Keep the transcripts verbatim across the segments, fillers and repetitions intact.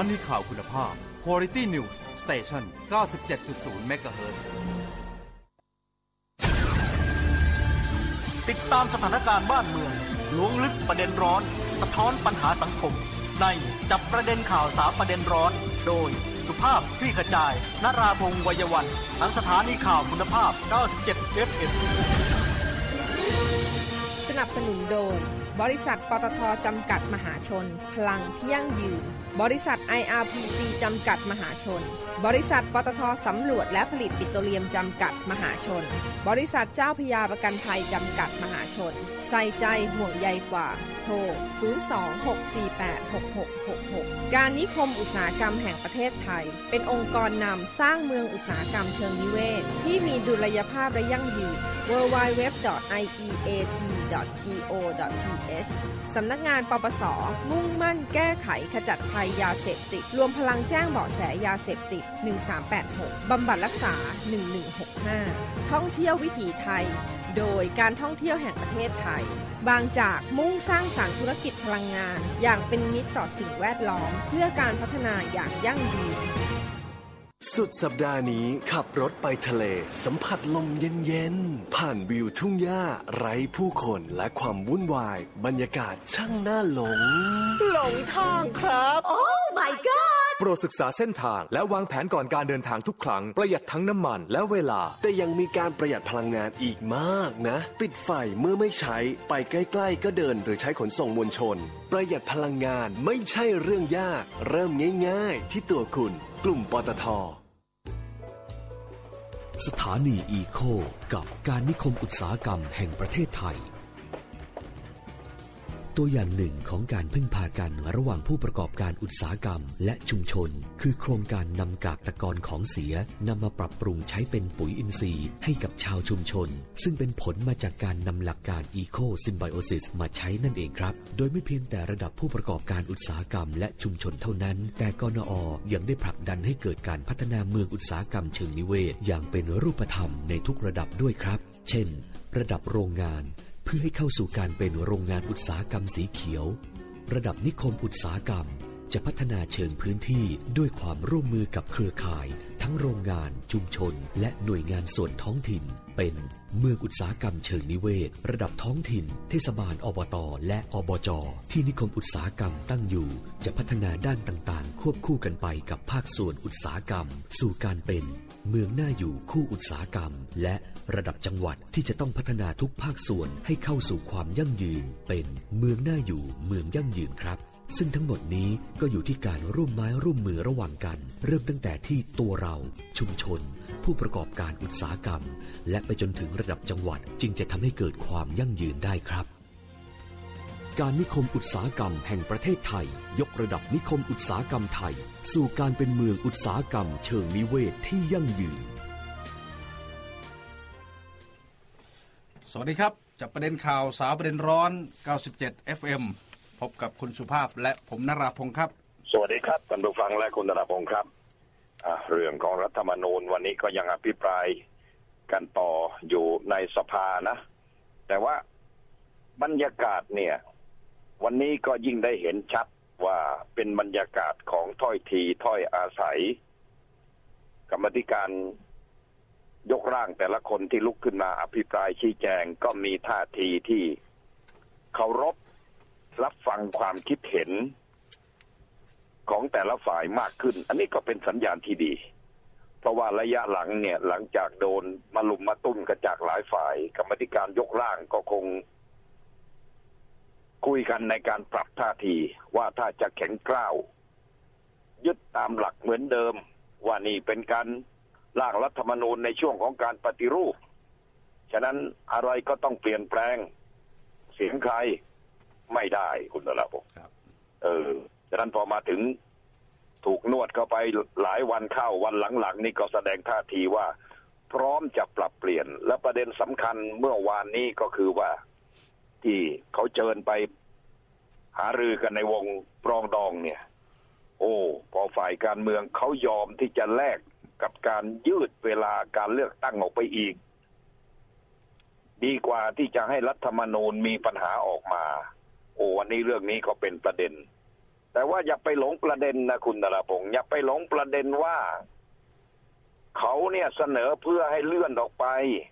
นีข่าวคุณภาพ Quality News Station เก้าสิบเจ็ดจุดศูนย์ เมกะเฮิรตซ์ติดตามสถานการณ์บ้านเมืองล้วงลึกประเด็นร้อนสะท้อนปัญหาสังคมในจับประเด็นข่าวสามประเด็นร้อนโดยสุภาพคลี่ขจายนราพงษ์ วัยวันทั้งสถานีข่าวคุณภาพเก้าสิบเจ็ด เอฟ เอ็มสนับสนุนโดยบริษัทปตท.จำกัดมหาชนพลังที่ยั่งยืนบริษัท ไอ อาร์ พี ซี จำกัดมหาชนบริษัทปตท.สำรวจและผลิตปิโตรเลียมจำกัดมหาชนบริษัทเจ้าพระยาประกันภัยจำกัดมหาชนใส่ใจห่วงใยกว่าโทรศูนย์ สอง หก สี่ แปด หก หก หก หกการนิคมอุตสาหกรรมแห่งประเทศไทยเป็นองค์กรนำสร้างเมืองอุตสาหกรรมเชิงนิเวศที่มีดุลยภาพและยั่งยืน ดับเบิลยู ดับเบิลยู ดับเบิลยู ดอท ไอ อี เอ ที ดอท จี โอ ดอท ที เอช สำนักงานปปส.มุ่งมั่นแก้ไขขจัดภัยยาเสพติดรวมพลังแจ้งเบาะแสยาเสพติดหนึ่ง สาม แปด หกบำบัดรักษาหนึ่ง หนึ่ง หก ห้าท่องเที่ยววิถีไทยโดยการท่องเที่ยวแห่งประเทศไทยบางจากมุ่งสร้างสรรค์ธุรกิจพลังงานอย่างเป็นมิตรต่อสิ่งแวดล้อมเพื่อการพัฒนาอย่างยั่งยืนสุดสัปดาห์นี้ขับรถไปทะเลสัมผัสลมเย็นๆผ่านวิวทุ่งหญ้าไร้ผู้คนและความวุ่นวายบรรยากาศช่างน่าหลงหลงทางครับโอ้ my god โปรดศึกษาเส้นทางและวางแผนก่อนการเดินทางทุกครั้งประหยัดทั้งน้ำมันและเวลาแต่ยังมีการประหยัดพลังงานอีกมากนะปิดไฟเมื่อไม่ใช้ไปใกล้ๆก็เดินหรือใช้ขนส่งมวลชนประหยัดพลังงานไม่ใช่เรื่องยากเริ่มง่ายๆที่ตัวคุณกลุ่มปตท. สถานีอีโคกับการนิคมอุตสาหกรรมแห่งประเทศไทยตัวอย่างหนึ่งของการพึ่งพากันระหว่างผู้ประกอบการอุตสาหกรรมและชุมชนคือโครงการนำกากตะกอนของเสียนำมาปรับปรุงใช้เป็นปุ๋ยอินทรีย์ให้กับชาวชุมชนซึ่งเป็นผลมาจากการนำหลักการ Eco Symbiosis มาใช้นั่นเองครับโดยไม่เพียงแต่ระดับผู้ประกอบการอุตสาหกรรมและชุมชนเท่านั้นแต่กนอ.ยังได้ผลักดันให้เกิดการพัฒนาเมืองอุตสาหกรรมเชิงนิเวศอย่างเป็นรูปธรรมในทุกระดับด้วยครับเช่นระดับโรงงานเพื่อให้เข้าสู่การเป็นโรงงานอุตสาหกรรมสีเขียวระดับนิคมอุตสาหกรรมจะพัฒนาเชิงพื้นที่ด้วยความร่วมมือกับเครือข่ายทั้งโรงงานชุมชนและหน่วยงานส่วนท้องถิ่นเป็นเมืองอุตสาหกรรมเชิงนิเวศระดับท้องถิ่นเทศบาลอบต.และอบจ.ที่นิคมอุตสาหกรรมตั้งอยู่จะพัฒนาด้านต่างๆควบคู่กันไปกับภาคส่วนอุตสาหกรรมสู่การเป็นเมืองน่าอยู่คู่อุตสาหกรรมและระดับจังหวัดที่จะต้องพัฒนาทุกภาคส่วนให้เข้าสู่ความยั่งยืนเป็นเมืองน่าอยู่เมืองยั่งยืนครับซึ่งทั้งหมดนี้ก็อยู่ที่การร่วมไม้ร่วมมือระหว่างกันเริ่มตั้งแต่ที่ตัวเราชุมชนผู้ประกอบการอุตสาหกรรมและไปจนถึงระดับจังหวัดจึงจะทำให้เกิดความยั่งยืนได้ครับการนิคมอุตสาหกรรมแห่งประเทศไทยยกระดับนิคมอุตสาหกรรมไทยสู่การเป็นเมืองอุตสาหกรรมเชิงนิเวศที่ยั่งยืนสวัสดีครับจับประเด็นข่าวสาวประเด็นร้อนเก้าสิบเจ็ด เอฟ เอ็ม พบกับคุณสุภาพและผมนราพงษ์ครับสวัสดีครับท่านผู้ฟังและคุณนราพงษ์ครับเรื่องของรัฐธรรมนูญวันนี้ก็ยังอภิปรายกันต่ออยู่ในสภานะแต่ว่าบรรยากาศเนี่ยวันนี้ก็ยิ่งได้เห็นชัดว่าเป็นบรรยากาศของถ้อยทีถ้อยอาศัยกรรมธิการยกร่างแต่ละคนที่ลุกขึ้นมาอภิปรายชี้แจงก็มีท่าทีที่เคารพรับฟังความคิดเห็นของแต่ละฝ่ายมากขึ้นอันนี้ก็เป็นสัญญาณที่ดีเพราะว่าระยะหลังเนี่ยหลังจากโดนมาลุมมาตุ้นกันจากหลายฝ่ายกรรมธิการยกร่างก็คงคุยกันในการปรับท่าทีว่าถ้าจะแข็งกร้าวยึดตามหลักเหมือนเดิมว่านี่เป็นการร่างรัฐธรรมนูญในช่วงของการปฏิรูปฉะนั้นอะไรก็ต้องเปลี่ยนแปลงเสียงใครไม่ได้คุณนราพงษ์ครับเออฉะนั้นพอมาถึงถูกนวดเข้าไปหลายวันเข้าวันหลังๆนี่ก็แสดงท่าทีว่าพร้อมจะปรับเปลี่ยนและประเด็นสำคัญเมื่อวานนี้ก็คือว่าที่เขาเชิญไปหารือกันในวงปรองดองเนี่ยโอ้พอฝ่ายการเมืองเขายอมที่จะแลกกับการยืดเวลาการเลือกตั้งออกไปอีกดีกว่าที่จะให้รัฐธรรมนูญมีปัญหาออกมาโอ้วันนี้เรื่องนี้ก็เป็นประเด็นแต่ว่าอย่าไปหลงประเด็นนะคุณนราพงษ์อย่าไปหลงประเด็นว่าเขาเนี่ยเสนอเพื่อให้เลื่อนออกไป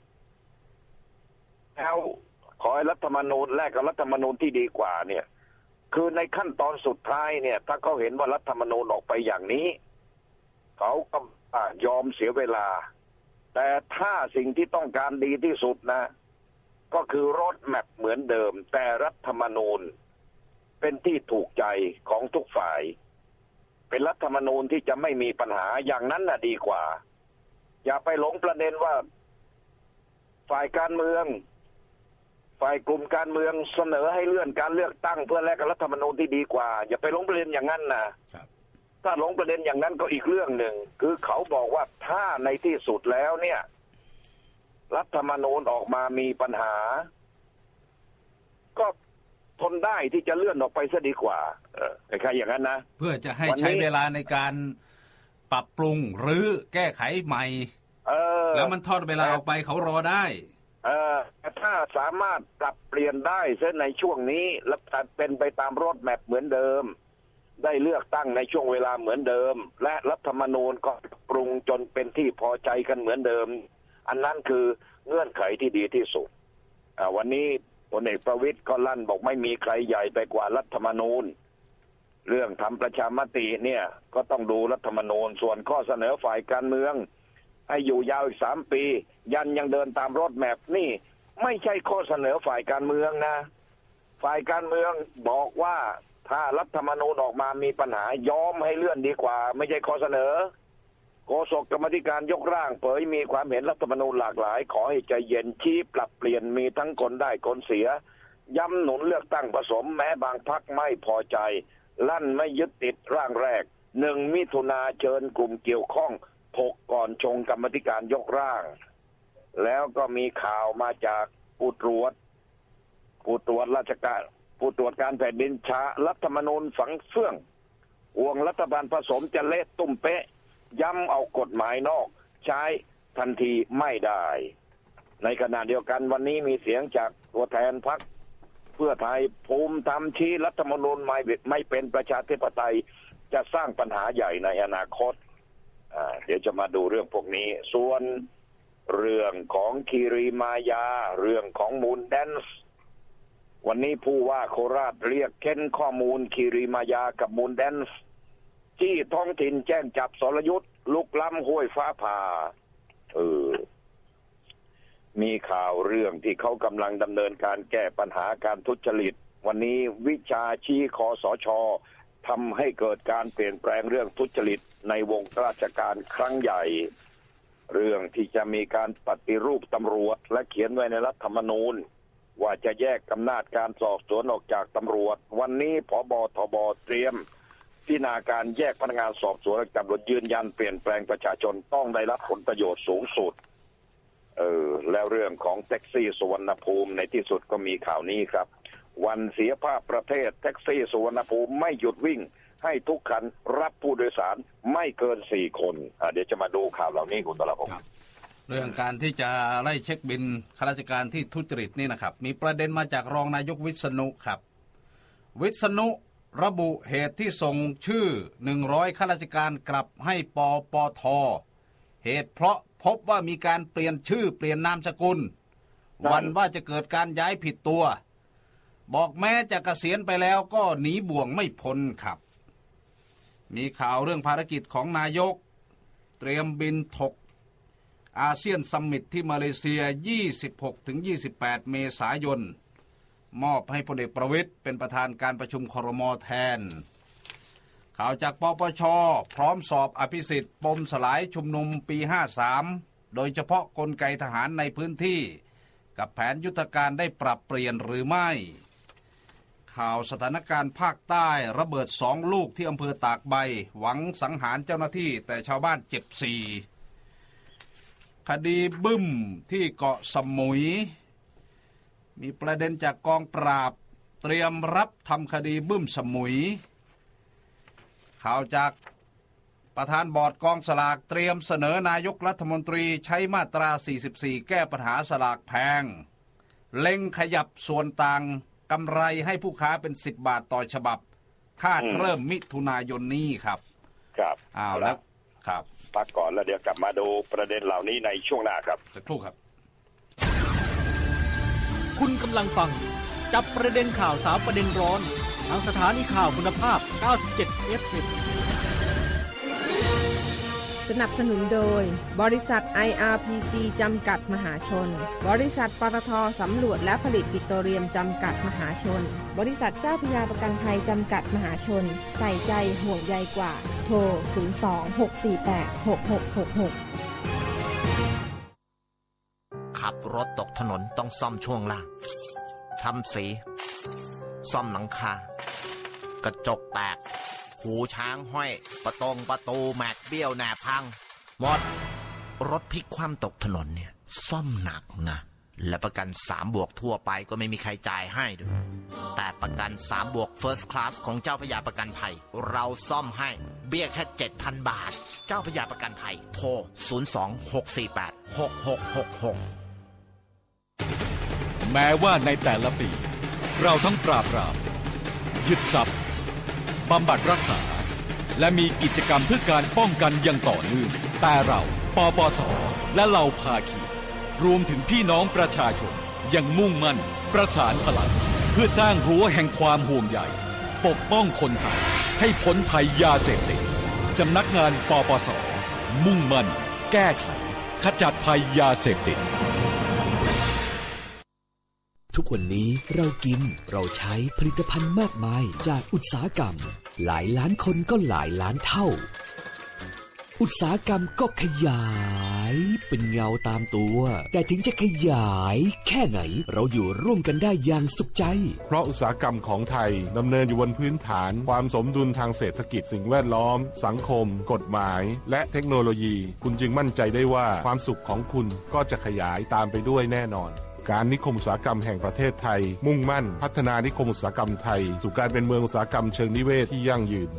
แล้วขอให้รัฐธรรมนูญแลกกับรัฐธรรมนูญที่ดีกว่าเนี่ยคือในขั้นตอนสุดท้ายเนี่ยถ้าเขาเห็นว่ารัฐธรรมนูญออกไปอย่างนี้เขาก็ยอมเสียเวลาแต่ถ้าสิ่งที่ต้องการดีที่สุดนะก็คือรถแมพเหมือนเดิมแต่รัฐธรรมนูญเป็นที่ถูกใจของทุกฝ่ายเป็นรัฐธรรมนูญที่จะไม่มีปัญหาอย่างนั้นน่ะดีกว่าอย่าไปหลงประเด็นว่าฝ่ายการเมืองฝ่ายกลุ่มการเมืองเสนอให้เลื่อนการเลือกตั้งเพื่อแลกกับรัฐธรรมนูญที่ดีกว่าอย่าไปหลงประเด็นอย่างนั้นนะถ้าหลงประเด็นอย่างนั้นก็อีกเรื่องหนึ่งคือเขาบอกว่าถ้าในที่สุดแล้วเนี่ยรัฐธรรมนูญออกมามีปัญหาก็ทนได้ที่จะเลื่อนออกไปซะดีกว่าเออคล้ายๆอย่างนั้นนะเพื่อจะให้ใช้เวลาในการปรับปรุงหรือแก้ไขใหม่เออแล้วมันทอดเวลาออกไปเขารอได้เออถ้าสามารถปรับเปลี่ยนได้เช่นในช่วงนี้และเป็นไปตามรถแมพเหมือนเดิมได้เลือกตั้งในช่วงเวลาเหมือนเดิมและรัฐธรรมนูญก็ปรุงจนเป็นที่พอใจกันเหมือนเดิมอันนั้นคือเงื่อนไขที่ดีที่สุดอ่าวันนี้พลเอกประวิตรก็ลั่นบอกไม่มีใครใหญ่ไปกว่ารัฐธรรมนูญเรื่องทำประชามติเนี่ยก็ต้องดูรัฐธรรมนูญส่วนข้อเสนอฝ่ายการเมืองให้อยู่ยาวอีกสามปียันยังเดินตามรถแมพนี่ไม่ใช่ข้อเสนอฝ่ายการเมืองนะฝ่ายการเมืองบอกว่าถ้ารัฐธรรมนูญออกมามีปัญหายอมให้เลื่อนดีกว่าไม่ใช่ข้อเสนอโฆษกกรรมธิการยกร่างเผยมีความเห็นรัฐธรรมนูญหลากหลายขอให้ใจเย็นชี้ปรับเปลี่ยนมีทั้งคนได้คนเสียย้ำหนุนเลือกตั้งผสมแม้บางพรรคไม่พอใจลั่นไม่ยึดติดร่างแรกหนึ่งมิถุนาเชิญกลุ่มเกี่ยวข้องถกก่อนชงกรรมธิการยกร่างแล้วก็มีข่าวมาจากผู้ตรวจผู้ตรวจราชการผู้ตรวจการแผ่นดินช้ารัฐธรรมนูญฝังเฟื่องห่วงรัฐบาลผสมจะเละตุ้มเป๊ะย้ำเอากฎหมายนอกใช้ทันทีไม่ได้ในขณะเดียวกันวันนี้มีเสียงจากตัวแทนพรรคเพื่อไทยภูมิธรรมชี้รัฐธรรมนูญไม่ไม่เป็นประชาธิปไตยจะสร้างปัญหาใหญ่ในอนาคตอ่าเดี๋ยวจะมาดูเรื่องพวกนี้ส่วนเรื่องของคีรีมายาเรื่องของมูลแดนซ์วันนี้ผู้ว่าโคราชเรียกเค้นข้อมูลคีรีมายากับมูลแดนซ์ที่ท้องถิ่นแจ้งจับสรยุทธ์ลุกล้ำห้วยฟ้าผ่าเออมีข่าวเรื่องที่เขากำลังดำเนินการแก้ปัญหาการทุจริตวันนี้วิชาชี้คสช.ทำให้เกิดการเปลี่ยนแปลงเรื่องทุจริตในวงราชการครั้งใหญ่เรื่องที่จะมีการปฏิรูปตำรวจและเขียนไว้ในรัฐธรรมนูญว่าจะแยกอำนาจการสอบสวนออกจากตำรวจวันนี้ผบ.ทบ.เตรียมพิจารณาการแยกพนักงานสอบสวนกับตำรวจยืนยันเปลี่ยนแปลงประชาชนต้องได้รับผลประโยชน์สูงสุดเออแล้วเรื่องของแท็กซี่สุวรรณภูมิในที่สุดก็มีข่าวนี้ครับวันเสียภาพประเทศแท็กซี่สุวรรณภูมิไม่หยุดวิ่งให้ทุกคันรับผู้โดยสารไม่เกินสี่คนอ่ะเดี๋ยวจะมาดูข่าวเหล่านี้คุณตลาภพเรื่องการที่จะไล่เช็คบินข้าราชการที่ทุจริตนี่นะครับมีประเด็นมาจากรองนายกวิษณุครับวิษณุระบุเหตุที่ส่งชื่อหนึ่งร้อยข้าราชการกลับให้ปปท.เหตุเพราะพบว่ามีการเปลี่ยนชื่อเปลี่ยนนามสกุลวันว่าจะเกิดการย้ายผิดตัวบอกแม้จะเกษียณไปแล้วก็หนีบ่วงไม่พ้นครับมีข่าวเรื่องภารกิจของนายกเตรียมบินถกอาเซียนซัมมิตที่มาเลเซีย ยี่สิบหกถึงยี่สิบแปด เมษายนมอบให้พลเอกประวิตรเป็นประธานการประชุมครม.แทนข่าวจากปปช.พร้อมสอบอภิสิทธิ์ปมสลายชุมนุมปีห้าสามโดยเฉพาะกลไกทหารในพื้นที่กับแผนยุทธการได้ปรับเปลี่ยนหรือไม่ข่าวสถานการณ์ภาคใต้ระเบิดสองลูกที่อำเภอตากใบหวังสังหารเจ้าหน้าที่แต่ชาวบ้านเจ็บสี่คดีบึ้มที่เกาะสมุยมีประเด็นจากกองปราบเตรียมรับทำคดีบึ้มสมุยข่าวจากประธานบอร์ดกองสลากเตรียมเสนอนายกรัฐมนตรีใช้มาตราสี่สิบสี่แก้ปัญหาสลากแพงเล็งขยับส่วนต่างกำไรให้ผู้ค้าเป็นสิบบาทต่อฉบับคาดเริ่มมิถุนายนนี้ครับครับเอาแล้วครับพักก่อนแล้วเดี๋ยวกลับมาดูประเด็นเหล่านี้ในช่วงหน้าครับสักครู่ครับคุณกำลังฟังจับประเด็นข่าวสามประเด็นร้อนทางสถานีข่าวคุณภาพ เก้าสิบเจ็ด เอฟ เอ็มสนับสนุนโดยบริษัท ไอ อาร์ พี ซี จำกัดมหาชนบริษัทปตท.สำรวจและผลิตปิโตรเลียมจำกัดมหาชนบริษัทเจ้าพระยาประกันภัยจำกัดมหาชนใส่ใจห่วงใยกว่าโทรศูนย์ สอง หก สี่ แปด หก หก หก หกขับรถตกถนนต้องซ่อมช่วงล่างทำสีซ่อมหลังคากระจกแตกหูช้างห้อยประตงประตูแม็กเบี้ยวแหนบพังหมดรถพลิกคว่ำตกถนนเนี่ยซ่อมหนักนะและประกันสามบวกทั่วไปก็ไม่มีใครจ่ายให้ด้วยแต่ประกันสามบวก First Class ของเจ้าพระยาประกันภัยเราซ่อมให้เบี้ยแค่ เจ็ดพัน บาทเจ้าพระยาประกันภัยโทรศูนย์ สอง หก สี่ แปด หก หก หก หกแม้ว่าในแต่ละปีเราทั้งปราบปรามยึดทรัพย์บำบัดรักษาและมีกิจกรรมเพื่อการป้องกันอย่างต่อเนื่องแต่เราปปส.และเหล่าภาคีรวมถึงพี่น้องประชาชนยังมุ่งมั่นประสานพลังเพื่อสร้างรั้วแห่งความห่วงใยปกป้องคนไทยให้พ้นภัยยาเสพติดสำนักงานปปส.มุ่งมั่นแก้ไขขจัดภัยยาเสพติดทุกวันนี้เรากินเราใช้ผลิตภัณฑ์มากมายจากอุตสาหกรรมหลายล้านคนก็หลายล้านเท่าอุตสาหกรรมก็ขยายเป็นเงาตามตัวแต่ถึงจะขยายแค่ไหนเราอยู่ร่วมกันได้อย่างสุขใจเพราะอุตสาหกรรมของไทยดำเนินอยู่บนพื้นฐานความสมดุลทางเศรษฐกิจสิ่งแวดล้อมสังคมกฎหมายและเทคโนโลยีคุณจึงมั่นใจได้ว่าความสุขของคุณก็จะขยายตามไปด้วยแน่นอนการนิคมอุตสาหกรรมแห่งประเทศไทยมุ่งมั่นพัฒนานิคมอุตสาหกรรมไทยสู่การเป็นเมืองอุตสาหกรรมเชิงนิเวศที่ยั่งยืน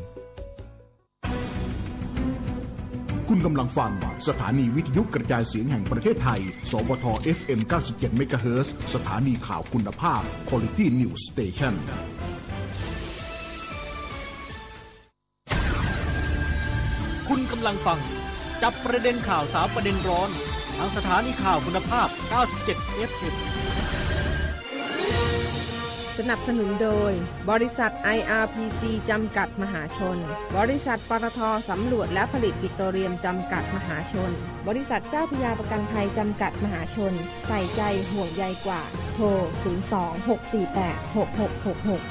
คุณกำลังฟังสถานีวิทยุกระจายเสียงแห่งประเทศไทยสวท เอฟ เอ็ม เก้าสิบเจ็ด เมกะเฮิรตซ์สถานีข่าวคุณภาพ Quality News Station คุณกำลังฟังจับประเด็นข่าวสามประเด็นร้อนทางสถานีข่าวคุณภาพ เก้าสิบเจ็ด เอฟ เอ็มสนับสนุนโดยบริษัท ไอ อาร์ พี ซี จำกัดมหาชนบริษัทปตท.สำรวจและผลิตปิโตรเลียมจำกัดมหาชนบริษัทเจ้าพระยาประกันภัยจำกัดมหาชนใส่ใจห่วงใยกว่าโทรศูนย์ สอง หก สี่ แปด หก หก หก หก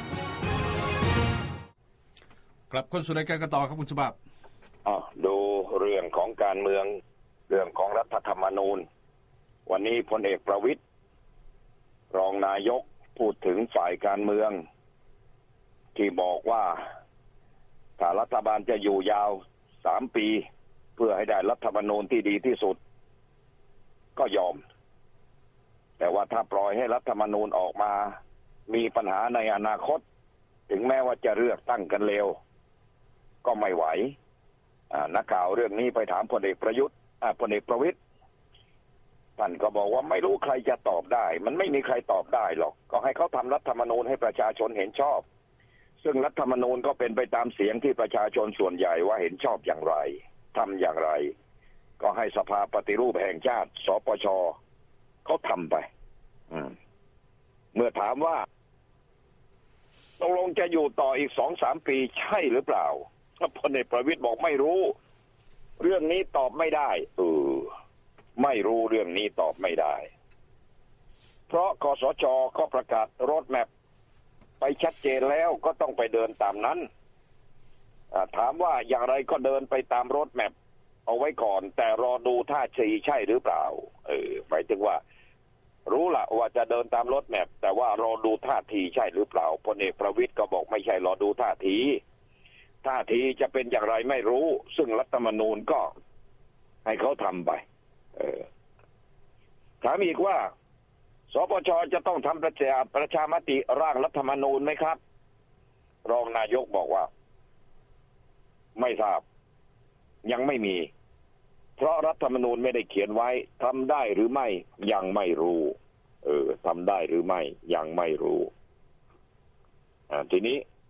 กลับคนสู่รายการกันต่อครับคุณสุภาพอ๋อดูเรื่องของการเมืองเรื่องของรัฐธรรมนูญวันนี้พลเอกประวิตรรองนายกพูดถึงฝ่ายการเมืองที่บอกว่าถ้ารัฐบาลจะอยู่ยาวสามปีเพื่อให้ได้รัฐธรรมนูญที่ดีที่สุดก็ยอมแต่ว่าถ้าปล่อยให้รัฐธรรมนูญออกมามีปัญหาในอนาคตถึงแม้ว่าจะเลือกตั้งกันเร็วก็ไม่ไหวนักข่าวเรื่องนี้ไปถามพลเอกประยุทธ์พลเอกประวิตรท่านก็บอกว่าไม่รู้ใครจะตอบได้มันไม่มีใครตอบได้หรอกก็ให้เขาทำรัฐธรรมนูญให้ประชาชนเห็นชอบซึ่งรัฐธรรมนูญก็เป็นไปตามเสียงที่ประชาชนส่วนใหญ่ว่าเห็นชอบอย่างไรทำอย่างไรก็ให้สภาปฏิรูปแห่งชาติสปช.เขาทำไปเมื่อถามว่าตกลงจะอยู่ต่ออีก สองถึงสาม ปีใช่หรือเปล่าพลเอกประวิตรบอกไม่รู้เรื่องนี้ตอบไม่ได้เออไม่รู้เรื่องนี้ตอบไม่ได้เพราะคสช.ก็ประกาศโรดแมพไปชัดเจนแล้วก็ต้องไปเดินตามนั้นถามว่าอย่างไรก็เดินไปตามโรดแมพเอาไว้ก่อนแต่รอดูท่าทีใช่หรือเปล่าเออหมายถึงว่ารู้ละว่าจะเดินตามโรดแมพแต่ว่ารอดูท่าทีใช่หรือเปล่าพลเอกประวิตรก็บอกไม่ใช่รอดูท่าทีท่าทีจะเป็นอย่างไรไม่รู้ซึ่งรัฐธรรมนูญก็ให้เขาทำไปเออถามอีกว่าสปช.จะต้องทำประชาประชามติร่างรัฐธรรมนูญไหมครับรองนายกบอกว่าไม่ทราบยังไม่มีเพราะรัฐธรรมนูญไม่ได้เขียนไว้ทำได้หรือไม่ยังไม่รู้เออทำได้หรือไม่ยังไม่รู้อ่าทีนี้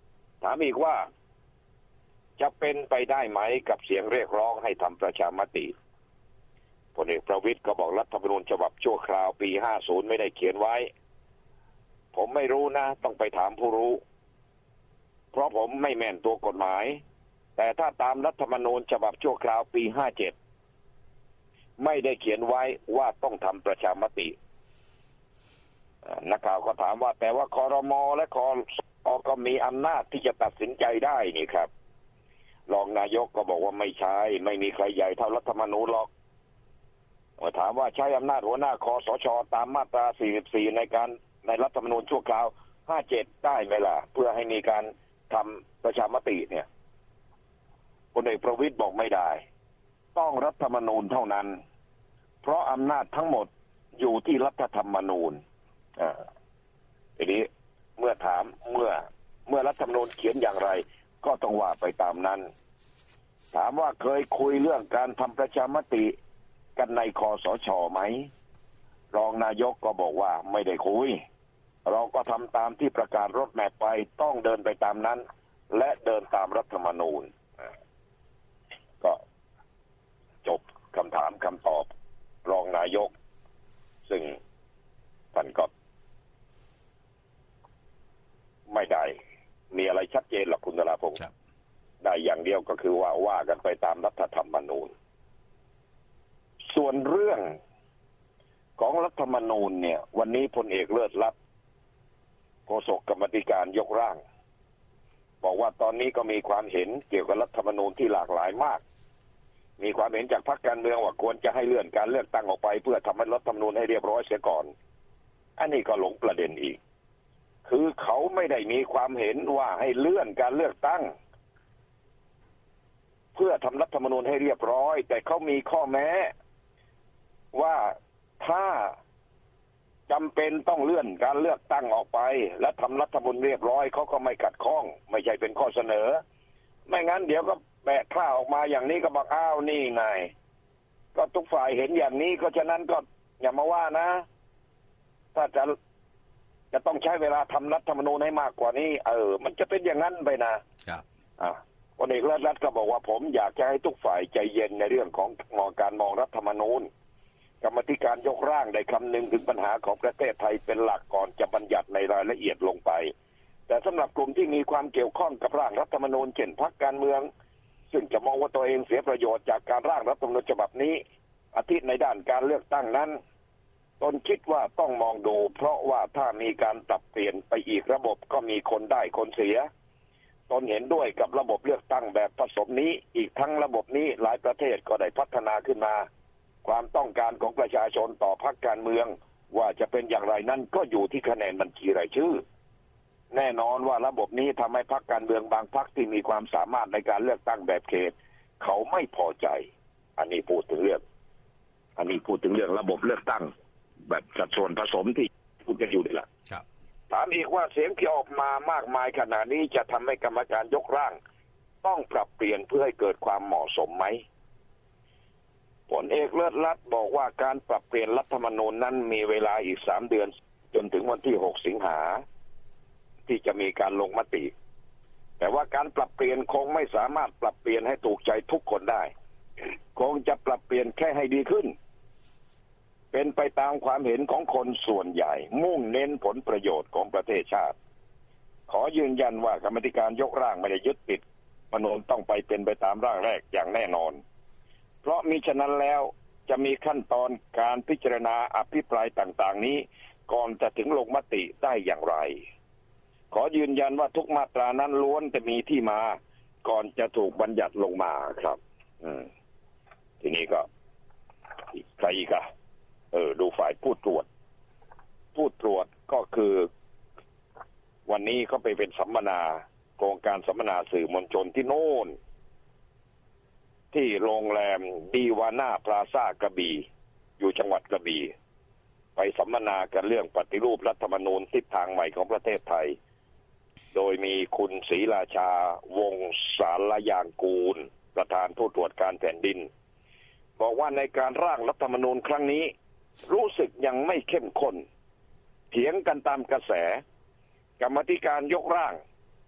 ถามอีกว่าจะเป็นไปได้ไหมกับเสียงเรียกร้องให้ทำประชามติพลเอกประวิตรก็บอกรัฐธรรมนูญฉบับชั่วคราวปีห้าสิบไม่ได้เขียนไว้ผมไม่รู้นะต้องไปถามผู้รู้เพราะผมไม่แม่นตัวกฎหมายแต่ถ้าตามรัฐธรรมนูญฉบับชั่วคราวปีห้าสิบไม่ได้เขียนไว้ว่าต้องทำประชามตินักข่าวก็ถามว่าแต่ว่าครม.และคอก็มีอำนาจที่จะตัดสินใจได้นี่ครับรองนายกก็บอกว่าไม่ใช่ไม่มีใครใหญ่เท่ารัฐธรรมนูญหรอกถามว่าใช้อำนาจหัวหน้าคสช.ตามมาตราสี่สิบสี่ในการในรัฐธรรมนูญชั่วคราวห้าสิบเจ็ดได้ไหมล่ะเพื่อให้มีการทำประชามติเนี่ยพลเอกประวิตรบอกไม่ได้ต้องรัฐธรรมนูญเท่านั้นเพราะอำนาจทั้งหมดอยู่ที่รัฐธรรมนูญอ่าทีนี้เมื่อถามเมื่อเมื่อรัฐธรรมนูญเขียนอย่างไรก็ต้องว่าไปตามนั้นถามว่าเคยคุยเรื่องการทำประชามติกันในคสช.ไหมรองนายกก็บอกว่าไม่ได้คุยเราก็ทำตามที่ประกาศรถแมพไปต้องเดินไปตามนั้นและเดินตามรัฐธรรมนูญก็จบคำถามคำตอบรองนายกซึ่งท่านก็ไม่ได้มีอะไรชัดเจนหรอกคุณธราพงศ์ได้อย่างเดียวก็คือว่าว่ากันไปตามรัฐธรรมนูญส่วนเรื่องของรัฐธรรมนูญเนี่ยวันนี้พลเอกเลิศลักษณ์โฆษกกรรมการยกร่างบอกว่าตอนนี้ก็มีความเห็นเกี่ยวกับรัฐธรรมนูญที่หลากหลายมากมีความเห็นจากพรรคการเมืองว่าควรจะให้เลื่อนการเลือกตั้งออกไปเพื่อทำให้รัฐธรรมนูญให้เรียบร้อยเสียก่อนอันนี้ก็หลงประเด็นอีกคือเขาไม่ได้มีความเห็นว่าให้เลื่อนการเลือกตั้งเพื่อทำรัฐธรรมนูญให้เรียบร้อยแต่เขามีข้อแม้ว่าถ้าจำเป็นต้องเลื่อนการเลือกตั้งออกไปและทำรัฐธรรมนูญเรียบร้อยเขาก็ไม่ขัดข้องไม่ใช่เป็นข้อเสนอไม่งั้นเดี๋ยวก็แบกข้าออกมาอย่างนี้ก็บอกอ้าวนี่ไงก็ทุกฝ่ายเห็นอย่างนี้ก็ฉะนั้นก็อย่ามาว่านะถ้าจะจะต้องใช้เวลาทำรัฐธรรมนูญให้มากกว่านี้เออมันจะเป็นอย่างนั้นไปนะครับอ่าพลเอกเลิศรัตน์ก็บอกว่าผมอยากจะให้ทุกฝ่ายใจเย็นในเรื่องของมองการมองรัฐธรรมนูญกรรมธิการยกร่างได้คำนึงถึงปัญหาของประเทศไทยเป็นหลักก่อนจะบัญญัติในรายละเอียดลงไปแต่สำหรับกลุ่มที่มีความเกี่ยวข้องกับร่างรัฐธรรมนูญเช่นพรรคการเมืองซึ่งจะมองว่าตัวเองเสียประโยชน์จากการร่างรัฐธรรมนูญฉบับนี้อาทิตย์ในด้านการเลือกตั้งนั้นตนคิดว่าต้องมองดูเพราะว่าถ้ามีการปรับเปลี่ยนไปอีกระบบก็มีคนได้คนเสียตนเห็นด้วยกับระบบเลือกตั้งแบบผสมนี้อีกทั้งระบบนี้หลายประเทศก็ได้พัฒนาขึ้นมาความต้องการของประชาชนต่อพรรคการเมืองว่าจะเป็นอย่างไรนั้นก็อยู่ที่คะแนนบัญชีรายชื่อแน่นอนว่าระบบนี้ทำให้พรรคการเมืองบางพรรคที่มีความสามารถในการเลือกตั้งแบบเขตเขาไม่พอใจอันนี้พูดถึงเรื่องอันนี้พูดถึงเรื่องระบบเลือกตั้งแบบสัดส่วนผสมที่พูดกันอยู่นี่แหละถามอีกว่าเสียงที่ออกมามากมายขนาดนี้จะทำให้กรรมการยกร่างต้องปรับเปลี่ยนเพื่อให้เกิดความเหมาะสมไหมพลเอกเลิศรัตน์บอกว่าการปรับเปลี่ยนรัฐธรรมนูญนั้นมีเวลาอีกสามเดือนจนถึงวันที่หกสิงหาที่จะมีการลงมติแต่ว่าการปรับเปลี่ยนคงไม่สามารถปรับเปลี่ยนให้ถูกใจทุกคนได้คงจะปรับเปลี่ยนแค่ให้ดีขึ้นเป็นไปตามความเห็นของคนส่วนใหญ่มุ่งเน้นผลประโยชน์ของประเทศชาติขอยืนยันว่ากรรมธิการยกร่างไม่ได้ยึดติดรัฐธรรมนูญต้องไปเป็นไปตามร่างแรกอย่างแน่นอนเพราะมิฉะนั้นแล้วจะมีขั้นตอนการพิจารณาอภิปรายต่างๆนี้ก่อนจะถึงลงมติได้อย่างไรขอยืนยันว่าทุกมาตรานั้นล้วนจะมีที่มาก่อนจะถูกบัญญัติลงมาครับอืมทีนี้ก็ใครอีกอะเออดูฝ่ายผู้ตรวจผู้ตรวจก็คือวันนี้เขาไปเป็นสัมมนาโครงการสัมมนาสื่อมวลชนที่โน่นที่โรงแรมดีวาน่าพลาซ่ากระบี่อยู่จังหวัดกระบี่ไปสัมมนากันเรื่องปฏิรูปรัฐธรรมนูญทิศทางใหม่ของประเทศไทยโดยมีคุณศรีราชาวงศ์สารยางกูลประธานผู้ตรวจการแผ่นดินบอกว่าในการร่างรัฐธรรมนูญครั้งนี้รู้สึกยังไม่เข้มข้นเถียงกันตามกระแสกรรมธิการยกร่าง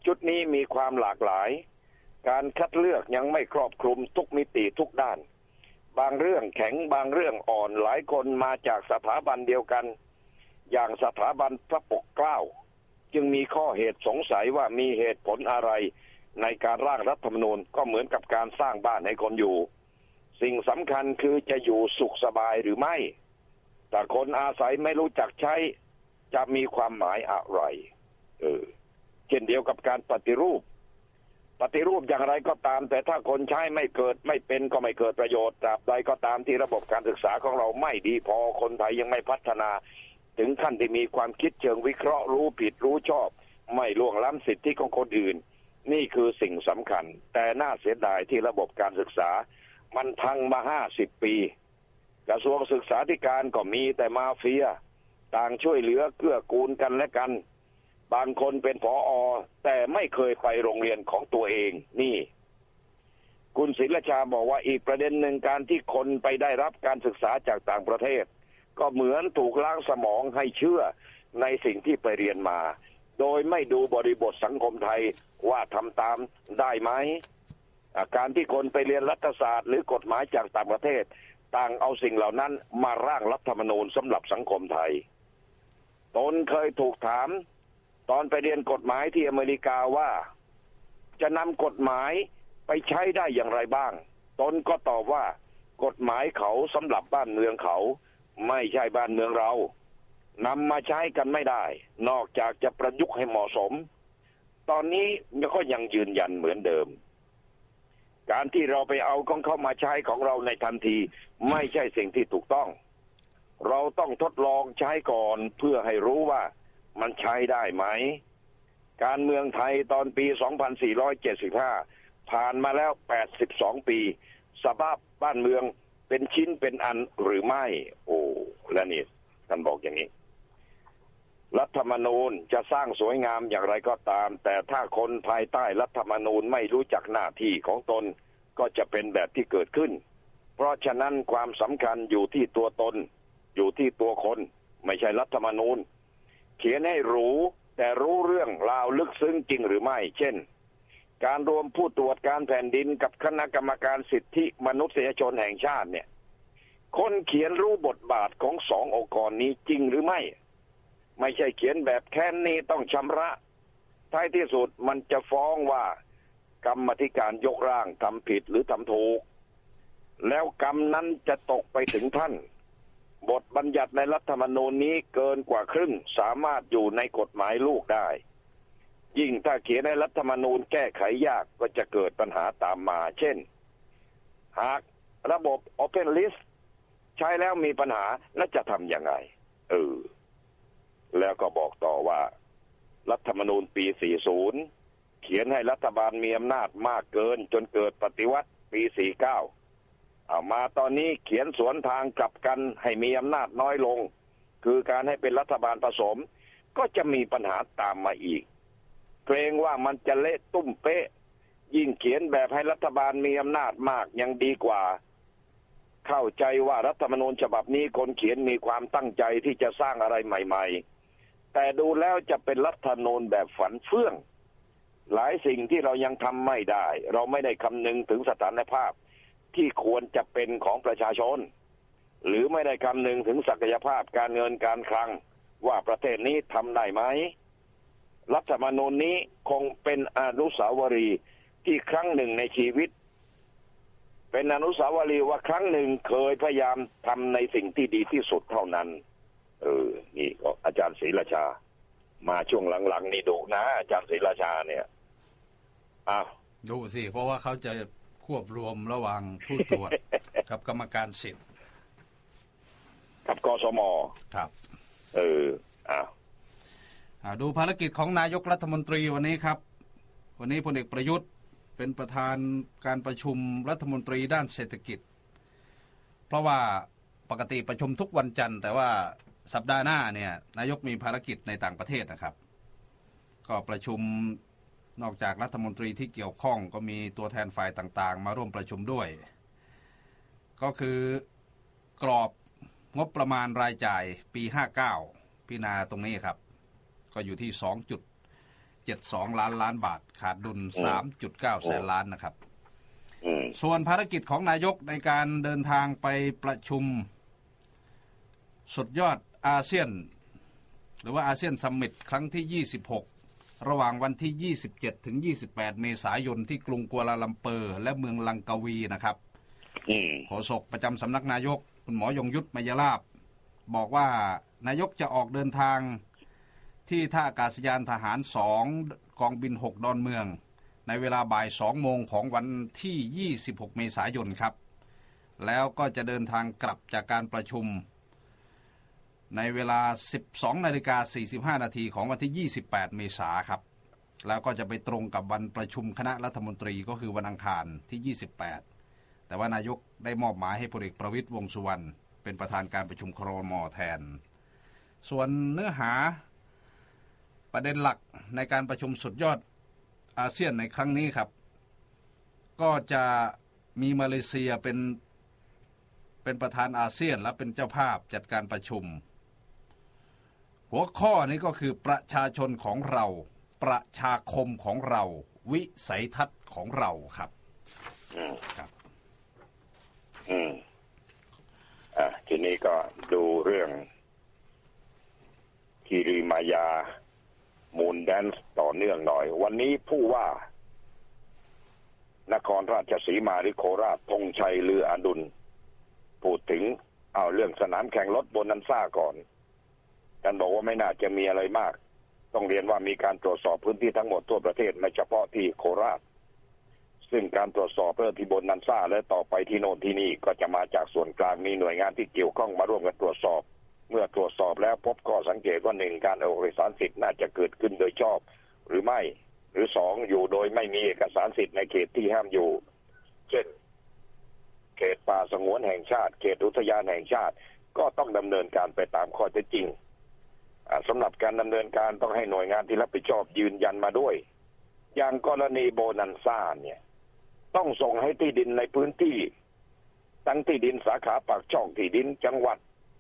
ชุดนี้มีความหลากหลายการคัดเลือกยังไม่ครอบคลุมทุกมิติทุกด้านบางเรื่องแข็งบางเรื่องอ่อนหลายคนมาจากสถาบันเดียวกันอย่างสถาบันพระปกเกล้าจึงมีข้อเหตุสงสัยว่ามีเหตุผลอะไรในการร่างรัฐธรรมนูญก็เหมือนกับการสร้างบ้านให้คนอยู่สิ่งสำคัญคือจะอยู่สุขสบายหรือไม่แต่คนอาศัยไม่รู้จักใช้จะมีความหมายอะไรเออเช่นเดียวกับการปฏิรูปปฏิรูปอย่างไรก็ตามแต่ถ้าคนใช้ไม่เกิดไม่เป็นก็ไม่เกิดประโยชน์ตราบใดก็ตามที่ระบบการศึกษาของเราไม่ดีพอคนไทยยังไม่พัฒนาถึงขั้นที่มีความคิดเชิงวิเคราะห์รู้ผิดรู้ชอบไม่ล่วงล้ำสิทธิของคนอื่นนี่คือสิ่งสำคัญแต่น่าเสียดายที่ระบบการศึกษามันพังมาห้าสิบปีกระทรวงศึกษาธิการก็มีแต่มาเฟียต่างช่วยเหลือเกื้อกูลกันและกันบางคนเป็นผอ.แต่ไม่เคยไปโรงเรียนของตัวเองนี่คุณศิลชาบอกว่าอีกประเด็นหนึ่งการที่คนไปได้รับการศึกษาจากต่างประเทศก็เหมือนถูกล้างสมองให้เชื่อในสิ่งที่ไปเรียนมาโดยไม่ดูบริบทสังคมไทยว่าทำตามได้ไหมการที่คนไปเรียนรัฐศาสตร์หรือกฎหมายจากต่างประเทศต่างเอาสิ่งเหล่านั้นมาร่างรัฐธรรมนูญสำหรับสังคมไทยตนเคยถูกถามตอนไปเรียนกฎหมายที่อเมริกาว่าจะนำกฎหมายไปใช้ได้อย่างไรบ้างตนก็ตอบว่ากฎหมายเขาสำหรับบ้านเมืองเขาไม่ใช่บ้านเมืองเรานำมาใช้กันไม่ได้นอกจากจะประยุกต์ให้เหมาะสมตอนนี้ก็ยังยืนยันเหมือนเดิมการที่เราไปเอาของเขามาใช้ของเราในทันทีไม่ใช่สิ่งที่ถูกต้องเราต้องทดลองใช้ก่อนเพื่อให้รู้ว่ามันใช้ได้ไหมการเมืองไทยตอนปีสองพันสี่ร้อยเจ็ดสิบห้าผ่านมาแล้วแปดสิบสองปีสภาพบ้านเมืองเป็นชิ้นเป็นอันหรือไม่โอ้และนี่ท่านบอกอย่างนี้รัฐธรรมนูญจะสร้างสวยงามอย่างไรก็ตามแต่ถ้าคนภายใต้รัฐธรรมนูญไม่รู้จักหน้าที่ของตนก็จะเป็นแบบที่เกิดขึ้นเพราะฉะนั้นความสำคัญอยู่ที่ตัวตนอยู่ที่ตัวคนไม่ใช่รัฐธรรมนูญเขียนให้รู้แต่รู้เรื่องราวลึกซึ้งจริงหรือไม่เช่นการรวมผู้ตรวจการแผ่นดินกับคณะกรรมการสิทธิมนุษยชนแห่งชาติเนี่ยคนเขียนรู้บทบาทของสององค์กรนี้จริงหรือไม่ไม่ใช่เขียนแบบแค้นนี้ต้องชำระท้ายที่สุดมันจะฟ้องว่ากรรมาธิการยกร่างทำผิดหรือทำถูกแล้วกรรมนั้นจะตกไปถึงท่านบทบัญญัติในรัฐธรรมนูญนี้เกินกว่าครึ่งสามารถอยู่ในกฎหมายลูกได้ยิ่งถ้าเขียนในรัฐธรรมนูญแก้ไขยากก็จะเกิดปัญหาตามมาเช่นหากระบบ Open List ใช้แล้วมีปัญหาแล้วจะทำยังไงเออแล้วก็บอกต่อว่ารัฐธรรมนูญปีสี่สิบเขียนให้รัฐบาลมีอำนาจมากเกินจนเกิดปฏิวัติปีสี่สิบเก้าเอามาตอนนี้เขียนสวนทางกลับกันให้มีอำนาจน้อยลงคือการให้เป็นรัฐบาลผสมก็จะมีปัญหาตามมาอีกเกรงว่ามันจะเละตุ้มเป๊ะยิ่งเขียนแบบให้รัฐบาลมีอำนาจมากยังดีกว่าเข้าใจว่ารัฐธรรมนูญฉบับนี้คนเขียนมีความตั้งใจที่จะสร้างอะไรใหม่ๆแต่ดูแล้วจะเป็นรัฐธรรมนูญแบบฝันเฟื่องหลายสิ่งที่เรายังทำไม่ได้เราไม่ได้คำนึงถึงสถานภาพที่ควรจะเป็นของประชาชนหรือไม่ได้คำนึงถึงศักยภาพการเงินการคลังว่าประเทศนี้ทำได้ไหมรัฐธรรมนูญนี้คงเป็นอนุสาวรีย์ที่ครั้งหนึ่งในชีวิตเป็นอนุสาวรีย์ว่าครั้งหนึ่งเคยพยายามทำในสิ่งที่ดีที่สุดเท่านั้นเออนี่ก็อาจารย์ศรีราชามาช่วงหลังๆนี่ดุนะอาจารย์ศรีราชาเนี่ยอ้าวดุสิเพราะว่าเขาจะควบรวมระหว่างผู้ตรวจ กับกรรมการสิทธิ์กับกสม. ครับเอออ้าวดูภารกิจของนายกรัฐมนตรีวันนี้ครับวันนี้พลเอกประยุทธ์เป็นประธานการประชุมรัฐมนตรีด้านเศรษฐกิจเพราะว่าปกติประชุมทุกวันจันทร์แต่ว่าสัปดาห์หน้าเนี่ยนายกมีภารกิจในต่างประเทศนะครับก็ประชุมนอกจากรัฐมนตรีที่เกี่ยวข้องก็มีตัวแทนฝ่ายต่างๆมาร่วมประชุมด้วยก็คือกรอบงบประมาณรายจ่ายปีห้าสิบเก้าพิจารณาตรงนี้ครับก็อยู่ที่ สองจุดเจ็ดสิบสองล้านล้านบาทขาดดุล สามจุดเก้า แสนล้านนะครับส่วนภารกิจของนายกในการเดินทางไปประชุมสุดยอดอาเซียนหรือว่าอาเซียนซัมมิตครั้งที่ยี่สิบหกระหว่างวันที่ยี่สิบเจ็ดถึงยี่สิบแปดเมษายนที่กรุงกัวลาลัมเปอร์และเมืองลังกาวีนะครับโฆษกประจำสำนักนายกคุณหมอยงยุทธมยลาภบอกว่านายกจะออกเดินทางที่ท่าอากาศยานทหารสองกองบินหกดอนเมืองในเวลาบ่ายสองโมงของวันที่ยี่สิบหกเมษายนครับแล้วก็จะเดินทางกลับจากการประชุมในเวลา สิบสองนาฬิกาสี่สิบห้านาทีของวันที่ยี่สิบแปดเมษายนครับแล้วก็จะไปตรงกับวันประชุมคณะรัฐมนตรีก็คือวันอังคารที่ยี่สิบแปดแต่ว่านายกได้มอบหมายให้พลเอกประวิตรวงษ์สุวรรณเป็นประธานการประชุมครม.แทนส่วนเนื้อหาประเด็นหลักในการประชุมสุดยอดอาเซียนในครั้งนี้ครับก็จะมีมาเลเซียเป็นเป็นประธานอาเซียนและเป็นเจ้าภาพจัดการประชุมหัวข้อนี้ก็คือประชาชนของเราประชาคมของเราวิสัยทัศน์ของเราครับอืมครับอืมอ่ะทีนี้ก็ดูเรื่องคีรีมายามูนแดนซ์ต่อเนื่องหน่อยวันนี้ผู้ว่านครราชสีมาหรือโคราชธงชัยลืออดุลพูดถึงเอาเรื่องสนามแข่งรถโบนันซ่าก่อนท่านบอกว่าไม่น่าจะมีอะไรมากต้องเรียนว่ามีการตรวจสอบพื้นที่ทั้งหมดทั่วประเทศไม่เฉพาะที่โคราชซึ่งการตรวจสอบเพื่อที่โบนันซ่าและต่อไปที่โน่นที่นี่ก็จะมาจากส่วนกลางมีหน่วยงานที่เกี่ยวข้องมาร่วมกันตรวจสอบเมื่อตรวจสอบแล้วพบข้อสังเกตว่าหนึ่งการเอาเอกสารสิทธิ์น่าจะเกิดขึ้นโดยชอบหรือไม่หรือสองอยู่โดยไม่มีเอกสารสิทธิ์ในเขตที่ห้ามอยู่เช่นเขตป่าสงวนแห่งชาติเขตอุทยานแห่งชาติก็ต้องดำเนินการไปตามข้อเท็จจริงสำหรับการดำเนินการต้องให้หน่วยงานที่รับผิดชอบยืนยันมาด้วยอย่างกรณีโบนันซ่าเนี่ยต้องส่งให้ที่ดินในพื้นที่ทั้งที่ดินสาขาปากช่องที่ดินจังหวัด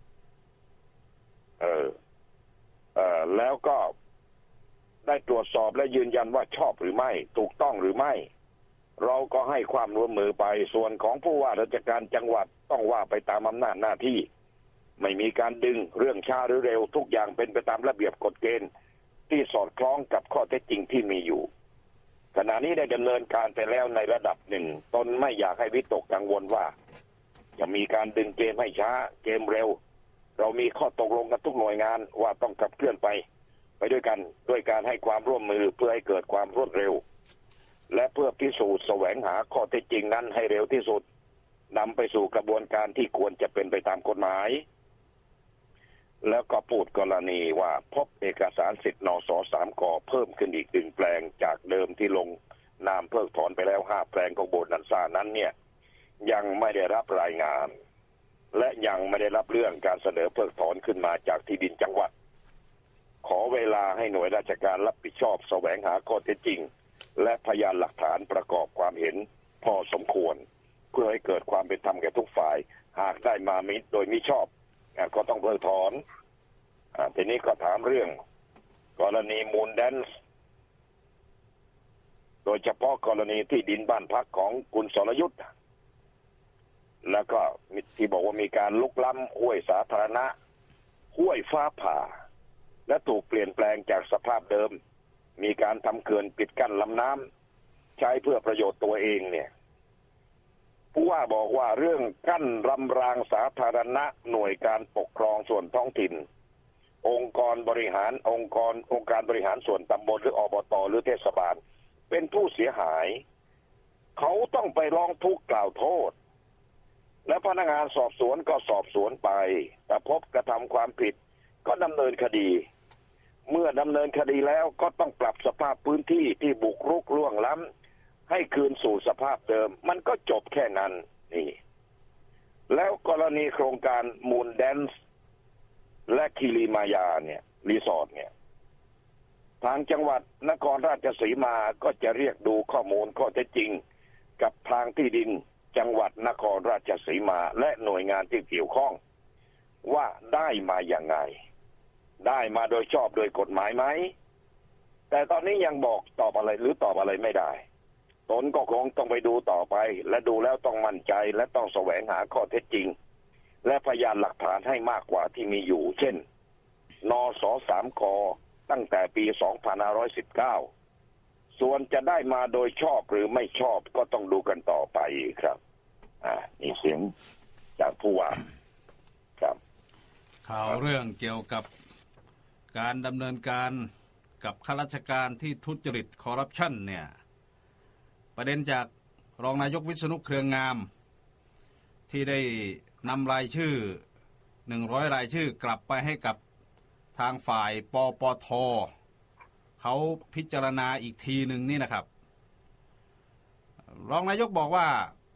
เออเออแล้วก็ได้ตรวจสอบและยืนยันว่าชอบหรือไม่ถูกต้องหรือไม่เราก็ให้ความร่วมมือไปส่วนของผู้ว่าราชการจังหวัดต้องว่าไปตามอำนาจหน้าที่ไม่มีการดึงเรื่องช้าหรือเร็วทุกอย่างเป็นไปตามระเบียบกฎเกณฑ์ที่สอดคล้องกับข้อเท็จจริงที่มีอยู่ขณะนี้ได้ดำเนินการไปแล้วในระดับหนึ่งตนไม่อยากให้วิตกกังวลว่าจะมีการดึงเกมให้ช้าเกมเร็วเรามีข้อตกลงกันทุกหน่วยงานว่าต้องขับเคลื่อนไปไปด้วยกันด้วยการให้ความร่วมมือเพื่อให้เกิดความรวดเร็วและเพื่อพิสูจน์แสวงหาข้อเท็จจริงนั้นให้เร็วที่สุดนำไปสู่กระบวนการที่ควรจะเป็นไปตามกฎหมายแล้วก็พูดกรณีว่าพบเอกสารสิทธิ์นสสามกเพิ่มขึ้นอีกหนึ่งแปลงจากเดิมที่ลงนามเพิกถอนไปแล้วห้าแปลงของโบนันซ่านั้นเนี่ยยังไม่ได้รับรายงานและยังไม่ได้รับเรื่องการเสนอเพิกถอนขึ้นมาจากที่ดินจังหวัดขอเวลาให้หน่วยราชการรับผิดชอบแสวงหาข้อเท็จจริงและพยานหลักฐานประกอบความเห็นพอสมควรเพื่อให้เกิดความเป็นธรรมแก่ทุกฝ่ายหากได้มามิโดยมิชอบก็ต้องเพิกถอนอ่าทีนี้ก็ถามเรื่องกรณีมูนแดนซ์โดยเฉพาะกรณีที่ดินบ้านพักของคุณสรยุทธ์แล้วก็ที่บอกว่ามีการลุกล้ำห้วยสาธารณะห้วยฟ้าผ่าและถูกเปลี่ยนแปลงจากสภาพเดิมมีการทำเขื่อนปิดกั้นลำน้ำใช้เพื่อประโยชน์ตัวเองเนี่ยผู้ว่าบอกว่าเรื่องกั้นรำรางสาธารณะหน่วยการปกครองส่วนท้องถิ่นองค์กรบริหารองค์กรองค์การบริหารส่วนตำบลหรืออบต.หรือเทศบาลเป็นผู้เสียหายเขาต้องไปร้องทุกข์กล่าวโทษและพนักงานสอบสวนก็สอบสวนไปแต่พบกระทำความผิดก็ดำเนินคดีเมื่อดำเนินคดีแล้วก็ต้องปรับสภาพพื้นที่ที่บุกรุกล่วงล้ำให้คืนสู่สภาพเดิมมันก็จบแค่นั้นนี่แล้วกรณีโครงการมูนแดนซ์และคิริมายาเนี่ยรีสอร์ทเนี่ยทางจังหวัดนครราชสีมาก็จะเรียกดูข้อมูลข้อเท็จจริงกับทางที่ดินจังหวัดนครราชสีมาและหน่วยงานที่เกี่ยวข้องว่าได้มาอย่างไงได้มาโดยชอบโดยกฎหมายไหมแต่ตอนนี้ยังบอกตอบอะไรหรือตอบอะไรไม่ได้ตนก็คงต้องไปดูต่อไปและดูแล้วต้องมั่นใจและต้องแสวงหาข้อเท็จจริงและพยานหลักฐานให้มากกว่าที่มีอยู่เช่นนสสามกตั้งแต่ปีสองพันห้าร้อยสิบเก้าส่วนจะได้มาโดยชอบหรือไม่ชอบก็ต้องดูกันต่อไปครับอ่านี่เสียงจากผู้ว่าครับข่าวเรื่องเกี่ยวกับการดำเนินการกับข้าราชการที่ทุจริตคอร์รัปชันเนี่ยประเด็นจากรองนายกวิษณุเครืองาม ที่ได้นำรายชื่อหนึ่งร้อยรายชื่อกลับไปให้กับทางฝ่ายปปท.เขาพิจารณาอีกทีหนึ่งนี่นะครับรองนายกบอกว่า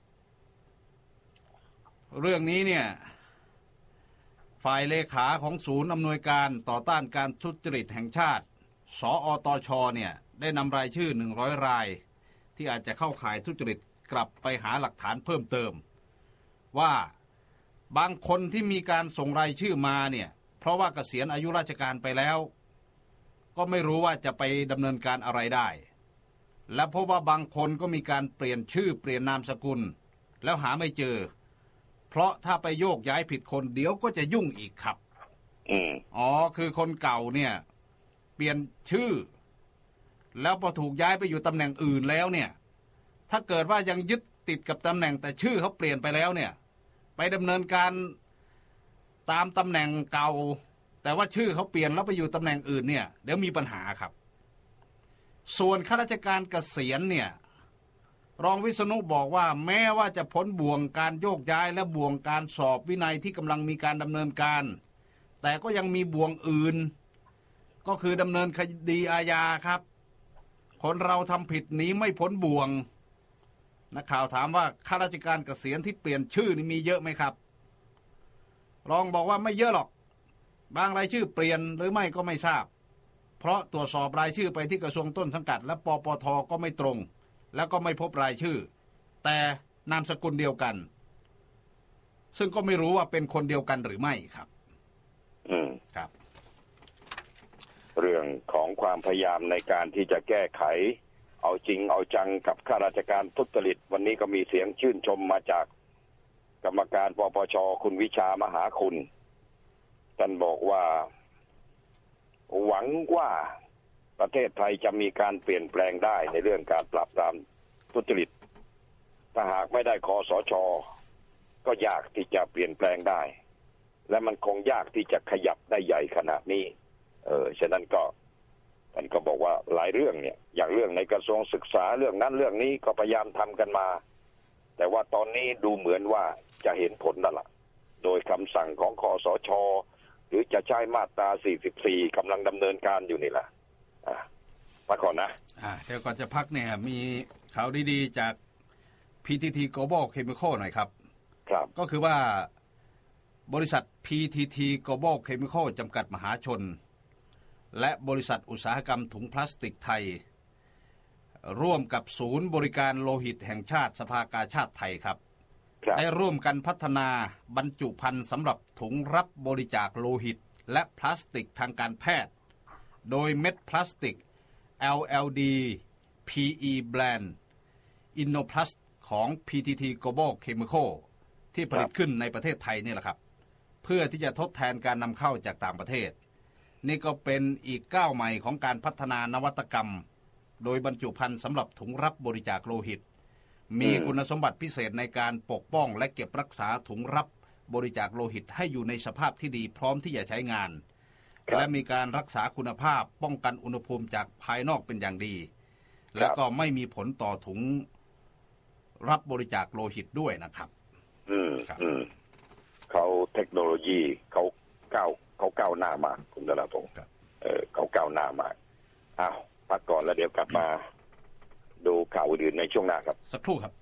เรื่องนี้เนี่ยฝ่ายเลขาของศูนย์อำนวยการต่อต้านการทุจริตแห่งชาติสอตช.เนี่ยได้นำรายชื่อหนึ่งร้อยรายที่อาจจะเข้าข่ายทุจริตกลับไปหาหลักฐานเพิ่มเติมว่าบางคนที่มีการส่งรายชื่อมาเนี่ยเพราะว่าเกษียณอายุราชการไปแล้วก็ไม่รู้ว่าจะไปดำเนินการอะไรได้และพบว่าบางคนก็มีการเปลี่ยนชื่อเปลี่ยนนามสกุลแล้วหาไม่เจอเพราะถ้าไปโยกย้ายผิดคนเดี๋ยวก็จะยุ่งอีกครับอ๋อคือคนเก่าเนี่ยเปลี่ยนชื่อแล้วพอถูกย้ายไปอยู่ตำแหน่งอื่นแล้วเนี่ยถ้าเกิดว่ายังยึดติดกับตำแหน่งแต่ชื่อเขาเปลี่ยนไปแล้วเนี่ยไปดำเนินการตามตำแหน่งเก่าแต่ว่าชื่อเขาเปลี่ยนแล้วไปอยู่ตำแหน่งอื่นเนี่ยเดี๋ยวมีปัญหาครับส่วนข้าราชการเกษียณเนี่ยรองวิษณุบอกว่าแม้ว่าจะพ้นบ่วงการโยกย้ายและบ่วงการสอบวินัยที่กำลังมีการดำเนินการแต่ก็ยังมีบ่วงอื่นก็คือดำเนินคดีอาญาครับคนเราทำผิดหนีไม่พ้นบ่วงนักข่าวถามว่าข้าราชการเกษียณที่เปลี่ยนชื่อนี่มีเยอะไหมครับรองบอกว่าไม่เยอะหรอกบางรายชื่อเปลี่ยนหรือไม่ก็ไม่ทราบเพราะตรวจสอบรายชื่อไปที่กระทรวงต้นสังกัดและปปท.ก็ไม่ตรงแล้วก็ไม่พบรายชื่อแต่นามสกุลเดียวกันซึ่งก็ไม่รู้ว่าเป็นคนเดียวกันหรือไม่ครับอืมครับเรื่องของความพยายามในการที่จะแก้ไขเอาจริงเอาจังกับข้าราชการทุจริตวันนี้ก็มีเสียงชื่นชมมาจากกรรมการปปช.คุณวิชามหาคุณท่านบอกว่าหวังว่าประเทศไทยจะมีการเปลี่ยนแปลงได้ในเรื่องการปราบปรามทุจริตถ้าหากไม่ได้คสช.ก็ยากที่จะเปลี่ยนแปลงได้และมันคงยากที่จะขยับได้ใหญ่ขนาดนี้เออฉะนั้นก็ท่านก็บอกว่าหลายเรื่องเนี่ยอย่างเรื่องในกระทรวงศึกษาเรื่องนั้นเรื่องนี้ก็พยายามทำกันมาแต่ว่าตอนนี้ดูเหมือนว่าจะเห็นผลแล้วล่ะโดยคำสั่งของคสช.หรือจะใช้มาตราสี่สิบสี่กำลังดำเนินการอยู่นี่แหละอ่ะพักก่อนนะอ่าเดี๋ยวก่อนจะพักเนี่ยมีข่าวดีๆจาก พี ที ที Global Chemical หน่อยครับครับก็คือว่าบริษัท พี ที ที Global Chemical จำกัดมหาชนและบริษัทอุตสาหกรรมถุงพลาสติกไทยร่วมกับศูนย์บริการโลหิตแห่งชาติสภากาชาดไทยครับได้ร่วมกันพัฒนาบรรจุภัณฑ์สำหรับถุงรับบริจาคโลหิตและพลาสติกทางการแพทย์โดยเม็ดพลาสติก แอล แอล ดี พี อี Brand Innoplast ของ พี ที ที Global Chemical ที่ผลิตขึ้นในประเทศไทยนี่แหละครับเพื่อที่จะทดแทนการนำเข้าจากต่างประเทศนี่ก็เป็นอีกก้าวใหม่ของการพัฒนานวัตกรรมโดยบรรจุภัณฑ์สำหรับถุงรับบริจาคโลหิตมีคุณสมบัติพิเศษในการปกป้องและเก็บรักษาถุงรับบริจาคโลหิตให้อยู่ในสภาพที่ดีพร้อมที่จะใช้งานและมีการรักษาคุณภาพป้องกันอุณหภูมิจากภายนอกเป็นอย่างดีและก็ไม่มีผลต่อถุงรับบริจาคโลหิตด้วยนะครับอืมอืมเขาเทคโนโลยีเขาก้าวเขาก้าวหน้ามากคุณธนพงศ์เออเขาก้าวหน้ามากอ้าวพักก่อนแล้วเดี๋ยวกลับมาดูข่าวอื่นในช่วงหน้าครับสักครู่ครับ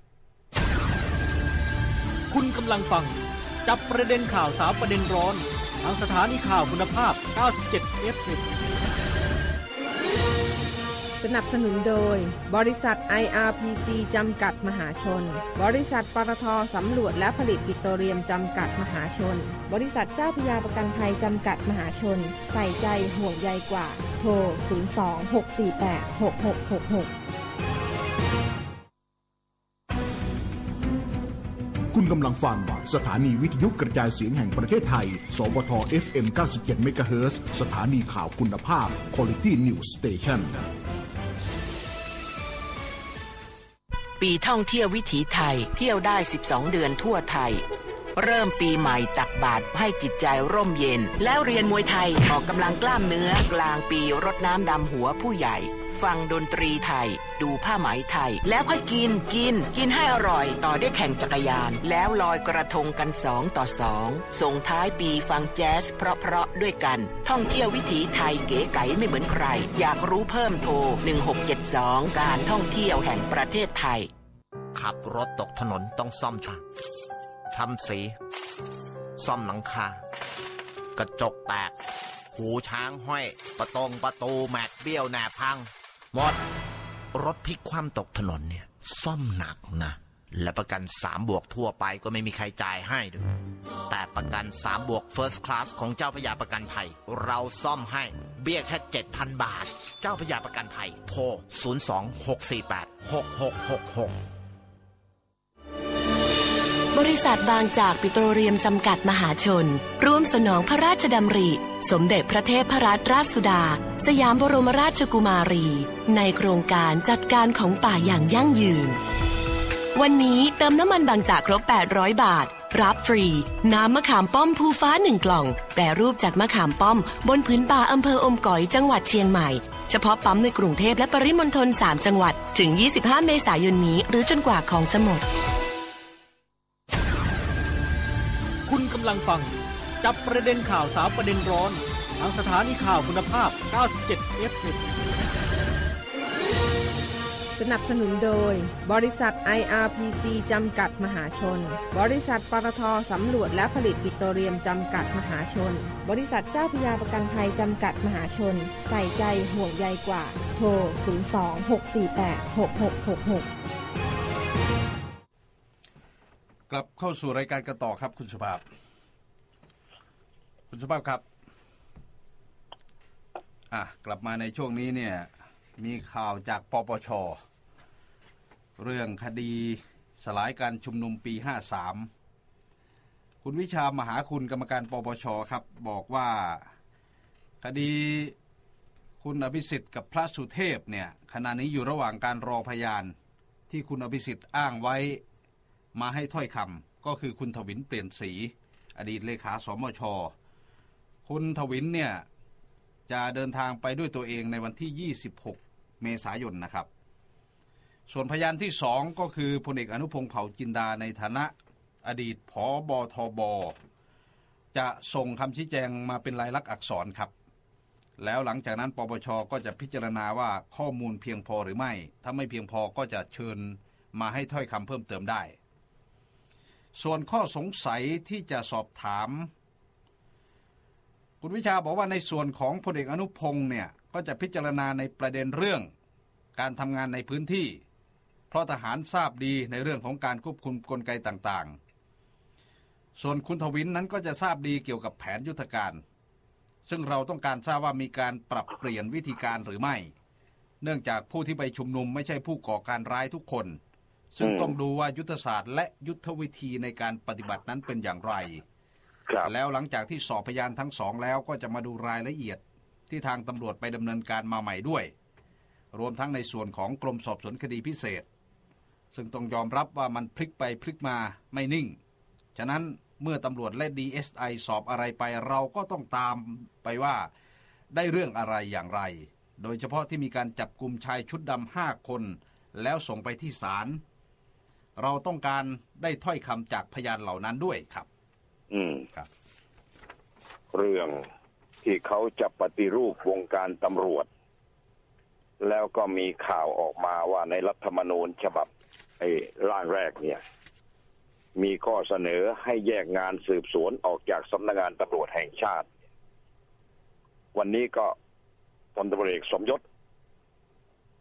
คุณกำลังฟังจับประเด็นข่าวสามประเด็นร้อนทางสถานีข่าวคุณภาพเก้าสิบเจ็ด เอฟ เอ็มสนับสนุนโดยบริษัท ไอ อาร์ พี ซี จำกัดมหาชนบริษัทปตท.สำรวจและผลิตปิโตรเลียมจำกัดมหาชนบริษัทเจ้าพระยาประกันภัยจำกัดมหาชนใส่ใจห่วงใยกว่าโทรศูนย์ สอง หก สี่ แปด หก หก หก หกคุณกำลังฟังสถานีวิทยุกระจายเสียงแห่งประเทศไทยสวท เอฟ เอ็ม เก้าสิบเจ็ด เมกะเฮิรตซ์ สถานีข่าวคุณภาพ Quality News Station ปีท่องเที่ยววิถีไทยเที่ยวได้สิบสองเดือนทั่วไทยเริ่มปีใหม่ตักบาตรให้จิตใจร่มเย็นแล้วเรียนมวยไทยออกกำลังกล้ามเนื้อกลางปีรดน้ำดำหัวผู้ใหญ่ฟังดนตรีไทยดูผ้าไหมไทยแล้วค่อยกินกินกินให้อร่อยต่อด้วยแข่งจักรยานแล้วลอยกระทงกันสองต่อสองส่งท้ายปีฟังแจ๊สเพราะๆด้วยกันท่องเที่ยววิถีไทยเก๋ไก๋ไม่เหมือนใครอยากรู้เพิ่มโทรหนึ่งหกเจ็ดสองการท่องเที่ยวแห่งประเทศไทยขับรถตกถนนต้องซ่อมช่างทำสีซ่อมหลังคากระจกแตกหูช้างห้อยประตงประตูแม็กเบี้ยวแหนบพังหมดรถพลิกคว่ำตกถนนเนี่ยซ่อมหนักนะและประกันสามบวกทั่วไปก็ไม่มีใครจ่ายให้ด้วยแต่ประกันสามบวก First Class ของเจ้าพระยาประกันภัยเราซ่อมให้เบี้ยแค่ เจ็ดพัน บาทเจ้าพระยาประกันภัยโทรศูนย์ สอง หก สี่ แปด หก หก หก หกบริษัทบางจากปิโตรเลียมจำกัดมหาชนร่วมสนองพระราชดำริสมเด็จพระเทพรัตนราชสุดาสยามบรมราชกุมารีในโครงการจัดการของป่าอย่างยั่งยืนวันนี้เติมน้ำมันบางจากครบแปดร้อยบาทรับฟรีน้ำมะขามป้อมภูฟ้าหนึ่งกล่องแปรรูปจากมะขามป้อมบนพื้นป่าอำเภออมก๋อยจังหวัดเชียงใหม่เฉพาะปั๊มในกรุงเทพและปริมณฑลสามจังหวัดถึงยี่สิบห้าเมษายนนี้หรือจนกว่าของจะหมดคุณกำลังฟังจับประเด็นข่าวสาวประเด็นร้อนทางสถานีข่าวคุณภาพเก้าสิบเจ็ด เอฟ เอ็มสนับสนุนโดยบริษัท ไอ อาร์ พี ซี จำกัดมหาชนบริษัทปตท.สำรวจและผลิตปิโตรเลียมจำกัดมหาชนบริษัทเจ้าพระยาประกันภัยจำกัดมหาชนใส่ใจห่วงใยกว่าโทรศูนย์ สอง หก สี่ แปด หก หก หก หกกลับเข้าสู่รายการกันต่อครับคุณสุภาพคุณสุภาพครับอ่ะกลับมาในช่วงนี้เนี่ยมีข่าวจากปปช.เรื่องคดีสลายการชุมนุมปีห้าสามคุณวิชามหาคุณกรรมการปปช.ครับบอกว่าคดีคุณอภิสิทธิ์กับพระสุเทพเนี่ยขณะนี้อยู่ระหว่างการรอพยานที่คุณอภิสิทธิ์อ้างไว้มาให้ถ้อยคำก็คือคุณทวินเปลี่ยนศรีอดีตเลขาสมช.คุณทวินเนี่ยจะเดินทางไปด้วยตัวเองในวันที่ยี่สิบหกเมษายนนะครับส่วนพยานที่สองก็คือพลเอกอนุพงษ์เผ่าจินดาในฐานะอดีตผบ.ทบ.จะส่งคำชี้แจงมาเป็นลายลักษณ์อักษรครับแล้วหลังจากนั้นปปช.ก็จะพิจารณาว่าข้อมูลเพียงพอหรือไม่ถ้าไม่เพียงพอก็จะเชิญมาให้ถ้อยคำเพิ่มเติมได้ส่วนข้อสงสัยที่จะสอบถามคุณวิชาบอกว่าในส่วนของพลเอกอนุพงษ์เนี่ยก็จะพิจารณาในประเด็นเรื่องการทำงานในพื้นที่เพราะทหารทราบดีในเรื่องของการควบคุมกลไกต่างๆส่วนคุณทวินนั้นก็จะทราบดีเกี่ยวกับแผนยุทธการซึ่งเราต้องการทราบว่ามีการปรับเปลี่ยนวิธีการหรือไม่เนื่องจากผู้ที่ไปชุมนุมไม่ใช่ผู้ก่อการร้ายทุกคนซึ่งต้องดูว่ายุทธศาสตร์และยุทธวิธีในการปฏิบัตินั้นเป็นอย่างไรแล้วหลังจากที่สอบพยานทั้งสองแล้วก็จะมาดูรายละเอียดที่ทางตำรวจไปดำเนินการมาใหม่ด้วยรวมทั้งในส่วนของกรมสอบสวนคดีพิเศษซึ่งต้องยอมรับว่ามันพลิกไปพลิกมาไม่นิ่งฉะนั้นเมื่อตำรวจและ ดี เอส ไอ สอบอะไรไปเราก็ต้องตามไปว่าได้เรื่องอะไรอย่างไรโดยเฉพาะที่มีการจับกุมชายชุดดำห้าคนแล้วส่งไปที่ศาลเราต้องการได้ถ้อยคำจากพยานเหล่านั้นด้วยครับอืมครับเรื่องที่เขาจะปฏิรูปวงการตำรวจแล้วก็มีข่าวออกมาว่าในรัฐธรรมนูญฉบับไอ้ร่างแรกเนี่ยมีข้อเสนอให้แยกงานสืบสวนออกจากสำนักงานตำรวจแห่งชาติวันนี้ก็พลตำรวจเอกสมยศ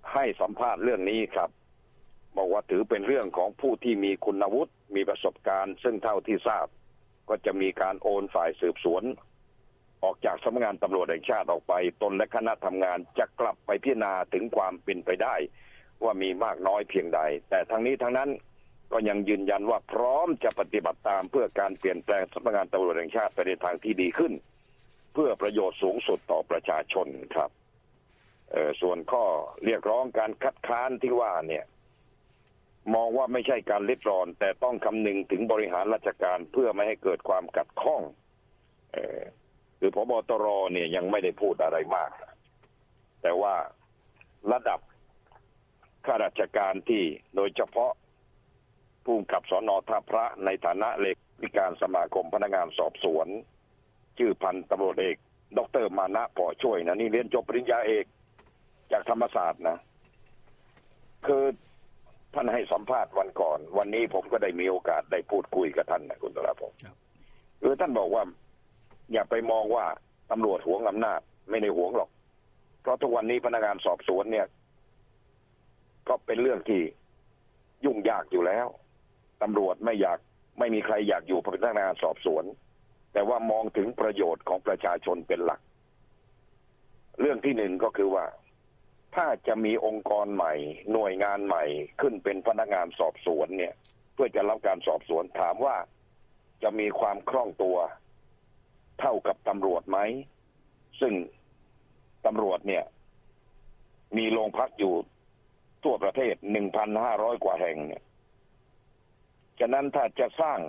ให้สัมภาษณ์เรื่องนี้ครับบอกว่าถือเป็นเรื่องของผู้ที่มีคุณวุฒิมีประสบการณ์ซึ่งเท่าที่ทราบก็จะมีการโอนฝ่ายสืบสวนออกจากสำนักงานตำรวจแห่งชาติออกไปตนและคณะทำงานจะกลับไปพิจารณาถึงความเป็นไปได้ว่ามีมากน้อยเพียงใดแต่ทั้งนี้ทั้งนั้นก็ยังยืนยันว่าพร้อมจะปฏิบัติตามเพื่อการเปลี่ยนแปลงสำนักงานตำรวจแห่งชาติไปในทางที่ดีขึ้นเพื่อประโยชน์สูงสุดต่อประชาชนครับเอ่อส่วนข้อเรียกร้องการคัดค้านที่ว่าเนี่ยมองว่าไม่ใช่การริดรอนแต่ต้องคำนึงถึงบริหารราชการเพื่อไม่ให้เกิดความขัดข้องเอ่อคือผบ.ตร.เนี่ยยังไม่ได้พูดอะไรมากแต่ว่าระดับข้าราชการที่โดยเฉพาะผู้กำกับสน.ท่าพระในฐานะเลขาธิการสมาคมพนักงานสอบสวนชื่อพันตำรวจเอกดร.มานะพอช่วยนะนี่เรียนจบปริญญาเอกจากธรรมศาสตร์นะคือท่านให้สัมภาษณ์วันก่อนวันนี้ผมก็ได้มีโอกาสได้พูดคุยกับท่านนะคุณตระพงศ์คือท่านบอกว่าอย่าไปมองว่าตำรวจหวงอำนาจไม่ได้หวงหรอกเพราะทุกวันนี้พนักงานสอบสวนเนี่ยก็เป็นเรื่องที่ยุ่งยากอยู่แล้วตำรวจไม่อยากไม่มีใครอยากอยู่เป็นพนักงานสอบสวนแต่ว่ามองถึงประโยชน์ของประชาชนเป็นหลักเรื่องที่หนึ่งก็คือว่าถ้าจะมีองค์กรใหม่หน่วยงานใหม่ขึ้นเป็นพนักงานสอบสวนเนี่ยเพื่อจะรับการสอบสวนถามว่าจะมีความคล่องตัวเท่ากับตำรวจไหมซึ่งตำรวจเนี่ยมีโรงพักอยู่ทั่วประเทศ หนึ่งพันห้าร้อย กว่าแห่งเนี่ยฉะนั้นถ้าจะสร้าง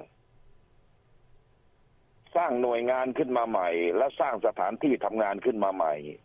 สร้างหน่วยงานขึ้นมาใหม่และสร้างสถานที่ทำงานขึ้นมาใหม่ หนึ่ง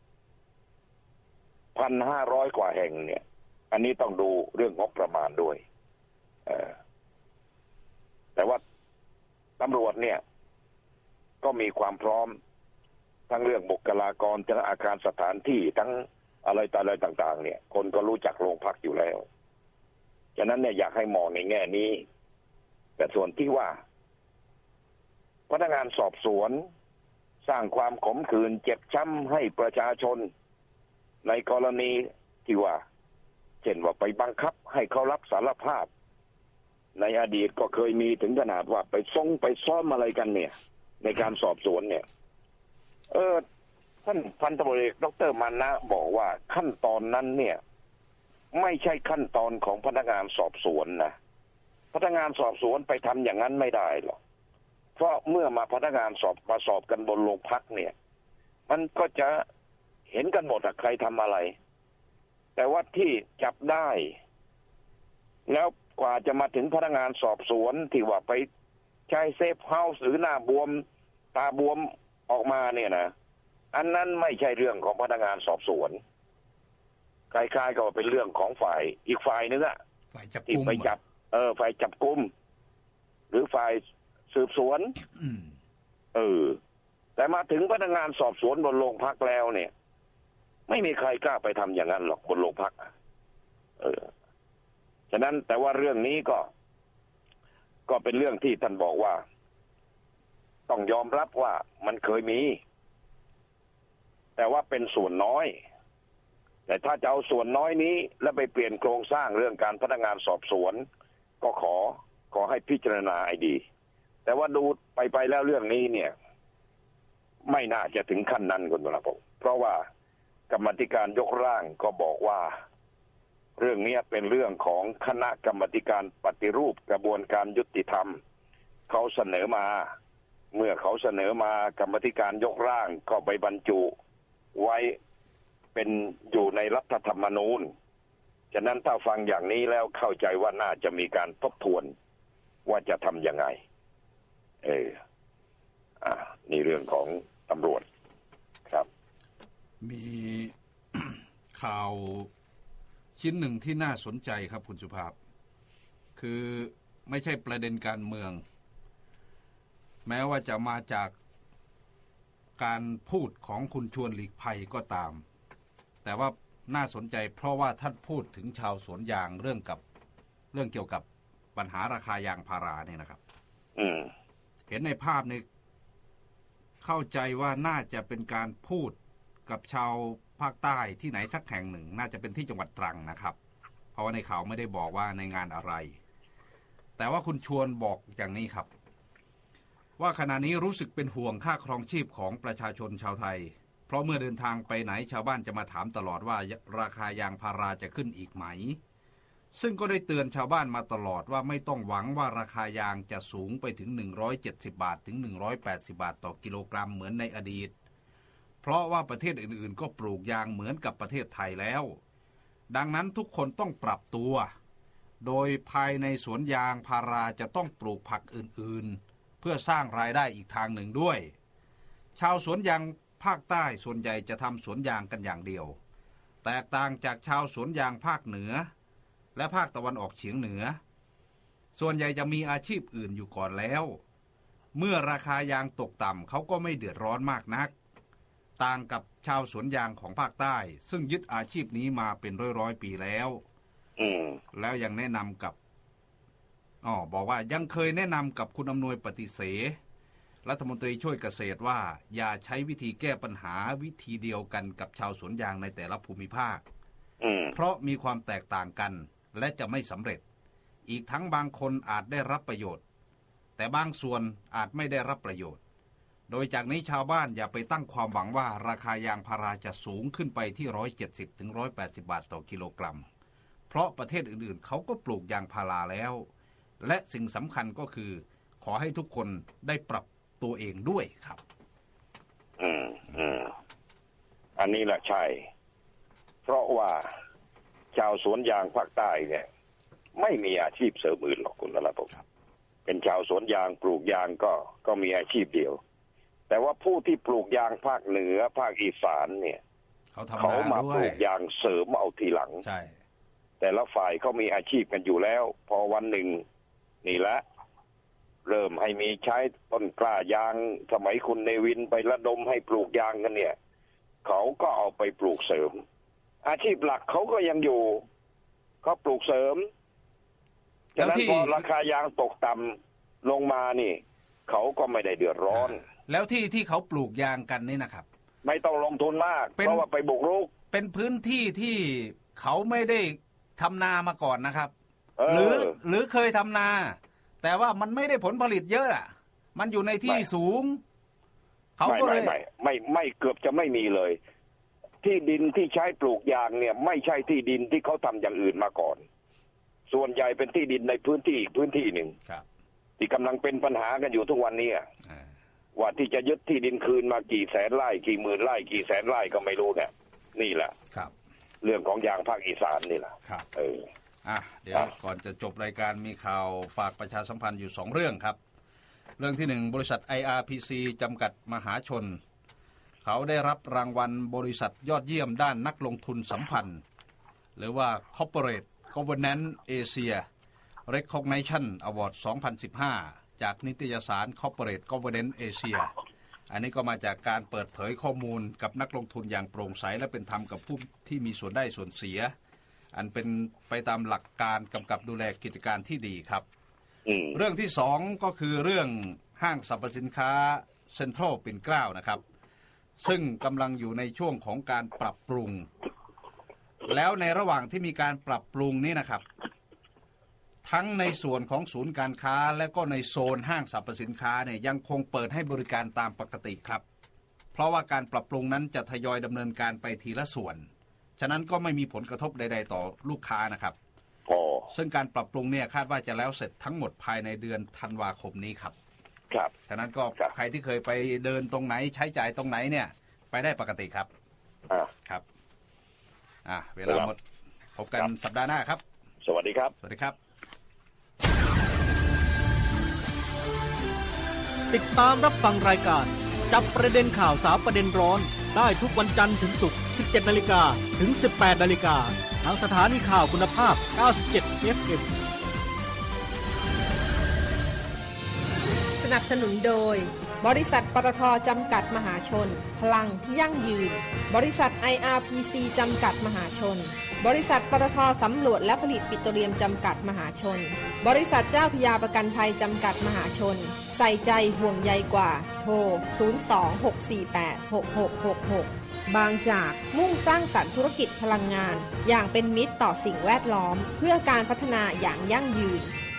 พันห้าร้อย กว่าแห่งเนี่ยอันนี้ต้องดูเรื่องงบประมาณด้วยเอ่อแต่ว่าตำรวจเนี่ยก็มีความพร้อมทั้งเรื่องบุคลากรทั้งอาคารสถานที่ทั้งอะไรต่ออะไรต่างๆเนี่ยคนก็รู้จักโรงพักอยู่แล้วฉะนั้นเนี่ยอยากให้มองในแง่นี้แต่ส่วนที่ว่าพนักงานสอบสวนสร้างความขมขื่นเจ็บช้ำให้ประชาชนในกรณีที่ว่าเช่นว่าไปบังคับให้เขารับสารภาพในอดีตก็เคยมีถึงขนาดว่าไปซ่งไปซ้อมอะไรกันเนี่ยในการสอบสวนเนี่ยเออท่านพันตำรวจเอกดร.มานะบอกว่าขั้นตอนนั้นเนี่ยไม่ใช่ขั้นตอนของพนักงานสอบสวนนะพนักงานสอบสวนไปทำอย่างนั้นไม่ได้หรอกเพราะเมื่อมาพนักงานสอบมาสอบกันบนโรงพักเนี่ยมันก็จะเห็นกันหมดอะใครทำอะไรแต่ว่าที่จับได้แล้วกว่าจะมาถึงพนักงานสอบสวนที่ว่าไปใช้เซฟเฮาส์หรือหน้าบวมตาบวมออกมาเนี่ยนะอันนั้นไม่ใช่เรื่องของพนักงานสอบสวนคล้ายๆก็เป็นเรื่องของฝ่ายอีกฝ่ายนึงอะที่ไปจับเออฝ่ายจับกุมหรือฝ่ายสืบสวนเออแต่มาถึงพนักงานสอบสวนบนโรงพักแล้วเนี่ยไม่มีใครกล้าไปทำอย่างนั้นหรอกบนโรงพักเออฉะนั้นแต่ว่าเรื่องนี้ก็ก็เป็นเรื่องที่ท่านบอกว่าต้องยอมรับว่ามันเคยมีแต่ว่าเป็นส่วนน้อยแต่ถ้าจะเอาส่วนน้อยนี้แล้วไปเปลี่ยนโครงสร้างเรื่องการพนักงานสอบสวนก็ขอขอให้พิจารณาให้ดีแต่ว่าดูไปไปแล้วเรื่องนี้เนี่ยไม่น่าจะถึงขั้นนั้นคุณละผมเพราะว่ากรรมธิการยกร่างก็บอกว่าเรื่องนี้เป็นเรื่องของคณะกรรมการปฏิรูปกระบวนการยุติธรรมเขาเสนอมาเมื่อเขาเสนอมากรรมธิการยกร่างก็ไปบรรจุไว้เป็นอยู่ในรัฐธรรมนูญฉะนั้นถ้าฟังอย่างนี้แล้วเข้าใจว่าน่าจะมีการทบทวนว่าจะทำยังไงเอออ่านี่เรื่องของตำรวจครับมี ข่าวชิ้นหนึ่งที่น่าสนใจครับคุณสุภาพคือไม่ใช่ประเด็นการเมืองแม้ว่าจะมาจากการพูดของคุณชวนหลีกภัยก็ตามแต่ว่าน่าสนใจเพราะว่าท่านพูดถึงชาวสวนยางเรื่องกับเรื่องเกี่ยวกับปัญหาราคายางพาราเนี่ยนะครับอืมเห็นในภาพนี้เข้าใจว่าน่าจะเป็นการพูดกับชาวภาคใต้ที่ไหนสักแห่งหนึ่งน่าจะเป็นที่จังหวัดตรังนะครับเพราะว่าในข่าวไม่ได้บอกว่าในงานอะไรแต่ว่าคุณชวนบอกอย่างนี้ครับว่าขณะนี้รู้สึกเป็นห่วงค่าครองชีพของประชาชนชาวไทยเพราะเมื่อเดินทางไปไหนชาวบ้านจะมาถามตลอดว่าราคายางพาราจะขึ้นอีกไหมซึ่งก็ได้เตือนชาวบ้านมาตลอดว่าไม่ต้องหวังว่าราคายางจะสูงไปถึงหนึ่งร้อยเจ็ดสิบบาทถึงหนึ่งร้อยแปดสิบบาทต่อกิโลกรัมเหมือนในอดีตเพราะว่าประเทศอื่นๆก็ปลูกยางเหมือนกับประเทศไทยแล้วดังนั้นทุกคนต้องปรับตัวโดยภายในสวนยางพาราจะต้องปลูกผักอื่นๆเพื่อสร้างรายได้อีกทางหนึ่งด้วยชาวสวนยางภาคใต้ส่วนใหญ่จะทำสวนยางกันอย่างเดียวแตกต่างจากชาวสวนยางภาคเหนือและภาคตะวันออกเฉียงเหนือส่วนใหญ่จะมีอาชีพอื่นอยู่ก่อนแล้วเมื่อราคายางตกต่ำเขาก็ไม่เดือดร้อนมากนักต่างกับชาวสวนยางของภาคใต้ซึ่งยึดอาชีพนี้มาเป็นร้อยๆปีแล้วแล้วยังแนะนำกับอ๋อบอกว่ายังเคยแนะนำกับคุณอำนวยปฏิเสธรัฐมนตรีช่วยเกษตรว่าอย่าใช้วิธีแก้ปัญหาวิธีเดียวกันกับชาวสวนยางในแต่ละภูมิภาคเพราะมีความแตกต่างกันและจะไม่สำเร็จอีกทั้งบางคนอาจได้รับประโยชน์แต่บางส่วนอาจไม่ได้รับประโยชน์โดยจากนี้ชาวบ้านอย่าไปตั้งความหวังว่าราคายางพาราจะสูงขึ้นไปที่หนึ่งร้อยเจ็ดสิบถึงหนึ่งร้อยแปดสิบบาทต่อกิโลกรัมเพราะประเทศอื่นๆเขาก็ปลูกยางพาราแล้วและสิ่งสำคัญก็คือขอให้ทุกคนได้ปรับตัวเองด้วยครับอืมอืมอันนี้แหละใช่เพราะว่าชาวสวนยางภาคใต้เนี่ยไม่มีอาชีพเสริมอื่นหรอกคุณละผมเป็นชาวสวนยางปลูกยางก็ก็มีอาชีพเดียวแต่ว่าผู้ที่ปลูกยางภาคเหนือภาคอีสานเนี่ยเขาทำเขามาปลูกยางเสริมเอาทีหลังใช่แต่ละฝ่ายเขามีอาชีพกันอยู่แล้วพอวันหนึ่งนี่แหละเริ่มให้มีใช้ต้นกล้ายางสมัยคุณเนวินไประดมให้ปลูกยางกันเนี่ยเขาก็เอาไปปลูกเสริมอาชีพหลักเขาก็ยังอยู่เขาปลูกเสริมฉะนั้นพอราคายางตกต่ำลงมานี่เขาก็ไม่ได้เดือดร้อนแล้วที่ที่เขาปลูกยางกันนี่นะครับไม่ต้องลงทุนมากเพราะว่าไปบุกรุกเป็นพื้นที่ที่เขาไม่ได้ทำนามาก่อนนะครับหรือหรือเคยทำนาแต่ว่ามันไม่ได้ผลผลิตเยอะอ่ะมันอยู่ในที่สูงเขาก็เลยไม่ไม่ไม่เกือบจะไม่มีเลยที่ดินที่ใช้ปลูกยางเนี่ยไม่ใช่ที่ดินที่เขาทำอย่างอื่นมาก่อนส่วนใหญ่เป็นที่ดินในพื้นที่อีกพื้นที่หนึ่งที่กำลังเป็นปัญหากันอยู่ทุกวันนี้ว่าที่จะยึดที่ดินคืนมากี่แสนไร่กี่หมื่นไร่กี่แสนไร่ก็ไม่รู้เนี่ยนี่แหละเรื่องของยางภาคอีสานนี่แหละเอออ่ะเดี๋ยวก่อนจะจบรายการมีข่าวฝากประชาสัมพันธ์อยู่สองเรื่องครับเรื่องที่หนึ่งบริษัท ไอ อาร์ พี ซี จำกัดมหาชนเขาได้รับรางวัลบริษัทยอดเยี่ยมด้านนักลงทุนสัมพันธ์หรือว่า Corporate Governance Asia Recognition Award สองพันสิบห้าจากนิตยสาร Corporate Governance Asia อันนี้ก็มาจากการเปิดเผยข้อมูลกับนักลงทุนอย่างโปร่งใสและเป็นธรรมกับผู้ที่มีส่วนได้ส่วนเสียอันเป็นไปตามหลักการกำกับดูแลกิจการที่ดีครับเรื่องที่สองก็คือเรื่องห้างสรรพสินค้าเซ็นทรัลปิ่นเกล้านะครับซึ่งกำลังอยู่ในช่วงของการปรับปรุงแล้วในระหว่างที่มีการปรับปรุงนี้นะครับทั้งในส่วนของศูนย์การค้าและก็ในโซนห้างสรรพสินค้าเนี่ยยังคงเปิดให้บริการตามปกติครับเพราะว่าการปรับปรุงนั้นจะทยอยดำเนินการไปทีละส่วนฉะนั้นก็ไม่มีผลกระทบใดๆต่อลูกค้านะครับซึ่งการปรับปรุงเนี่ยคาดว่าจะแล้วเสร็จทั้งหมดภายในเดือนธันวาคมนี้ครับครับฉะนั้นก็ใครที่เคยไปเดินตรงไหนใช้จ่ายตรงไหนเนี่ยไปได้ปกติครับอ่าครับอ่ะเวลาหมดพบกันสัปดาห์หน้าครับสวัสดีครับสวัสดีครับติดตามรับฟังรายการจับประเด็นข่าวสารประเด็นร้อนได้ทุกวันจันทร์ถึงศุกร์ สิบเจ็ดนาฬิกา ถึง สิบแปดนาฬิกา ทางสถานีข่าวคุณภาพ เก้าสิบเจ็ด เอฟ เอ็มสนับสนุนโดยบริษัทปตท.จำกัดมหาชนพลังที่ยั่งยืนบริษัท ไอ อาร์ พี ซี จำกัดมหาชนบริษัทปตท.สำรวจและผลิตปิโตรเลียมจำกัดมหาชนบริษัทเจ้าพระยาประกันภัยจำกัดมหาชนใส่ใจห่วงใยกว่าโทรศูนย์ สอง หก สี่ แปด หก หก หก หกบางจากมุ่งสร้างสรรค์ธุรกิจพลังงานอย่างเป็นมิตรต่อสิ่งแวดล้อมเพื่อการพัฒนาอย่างยั่งยืน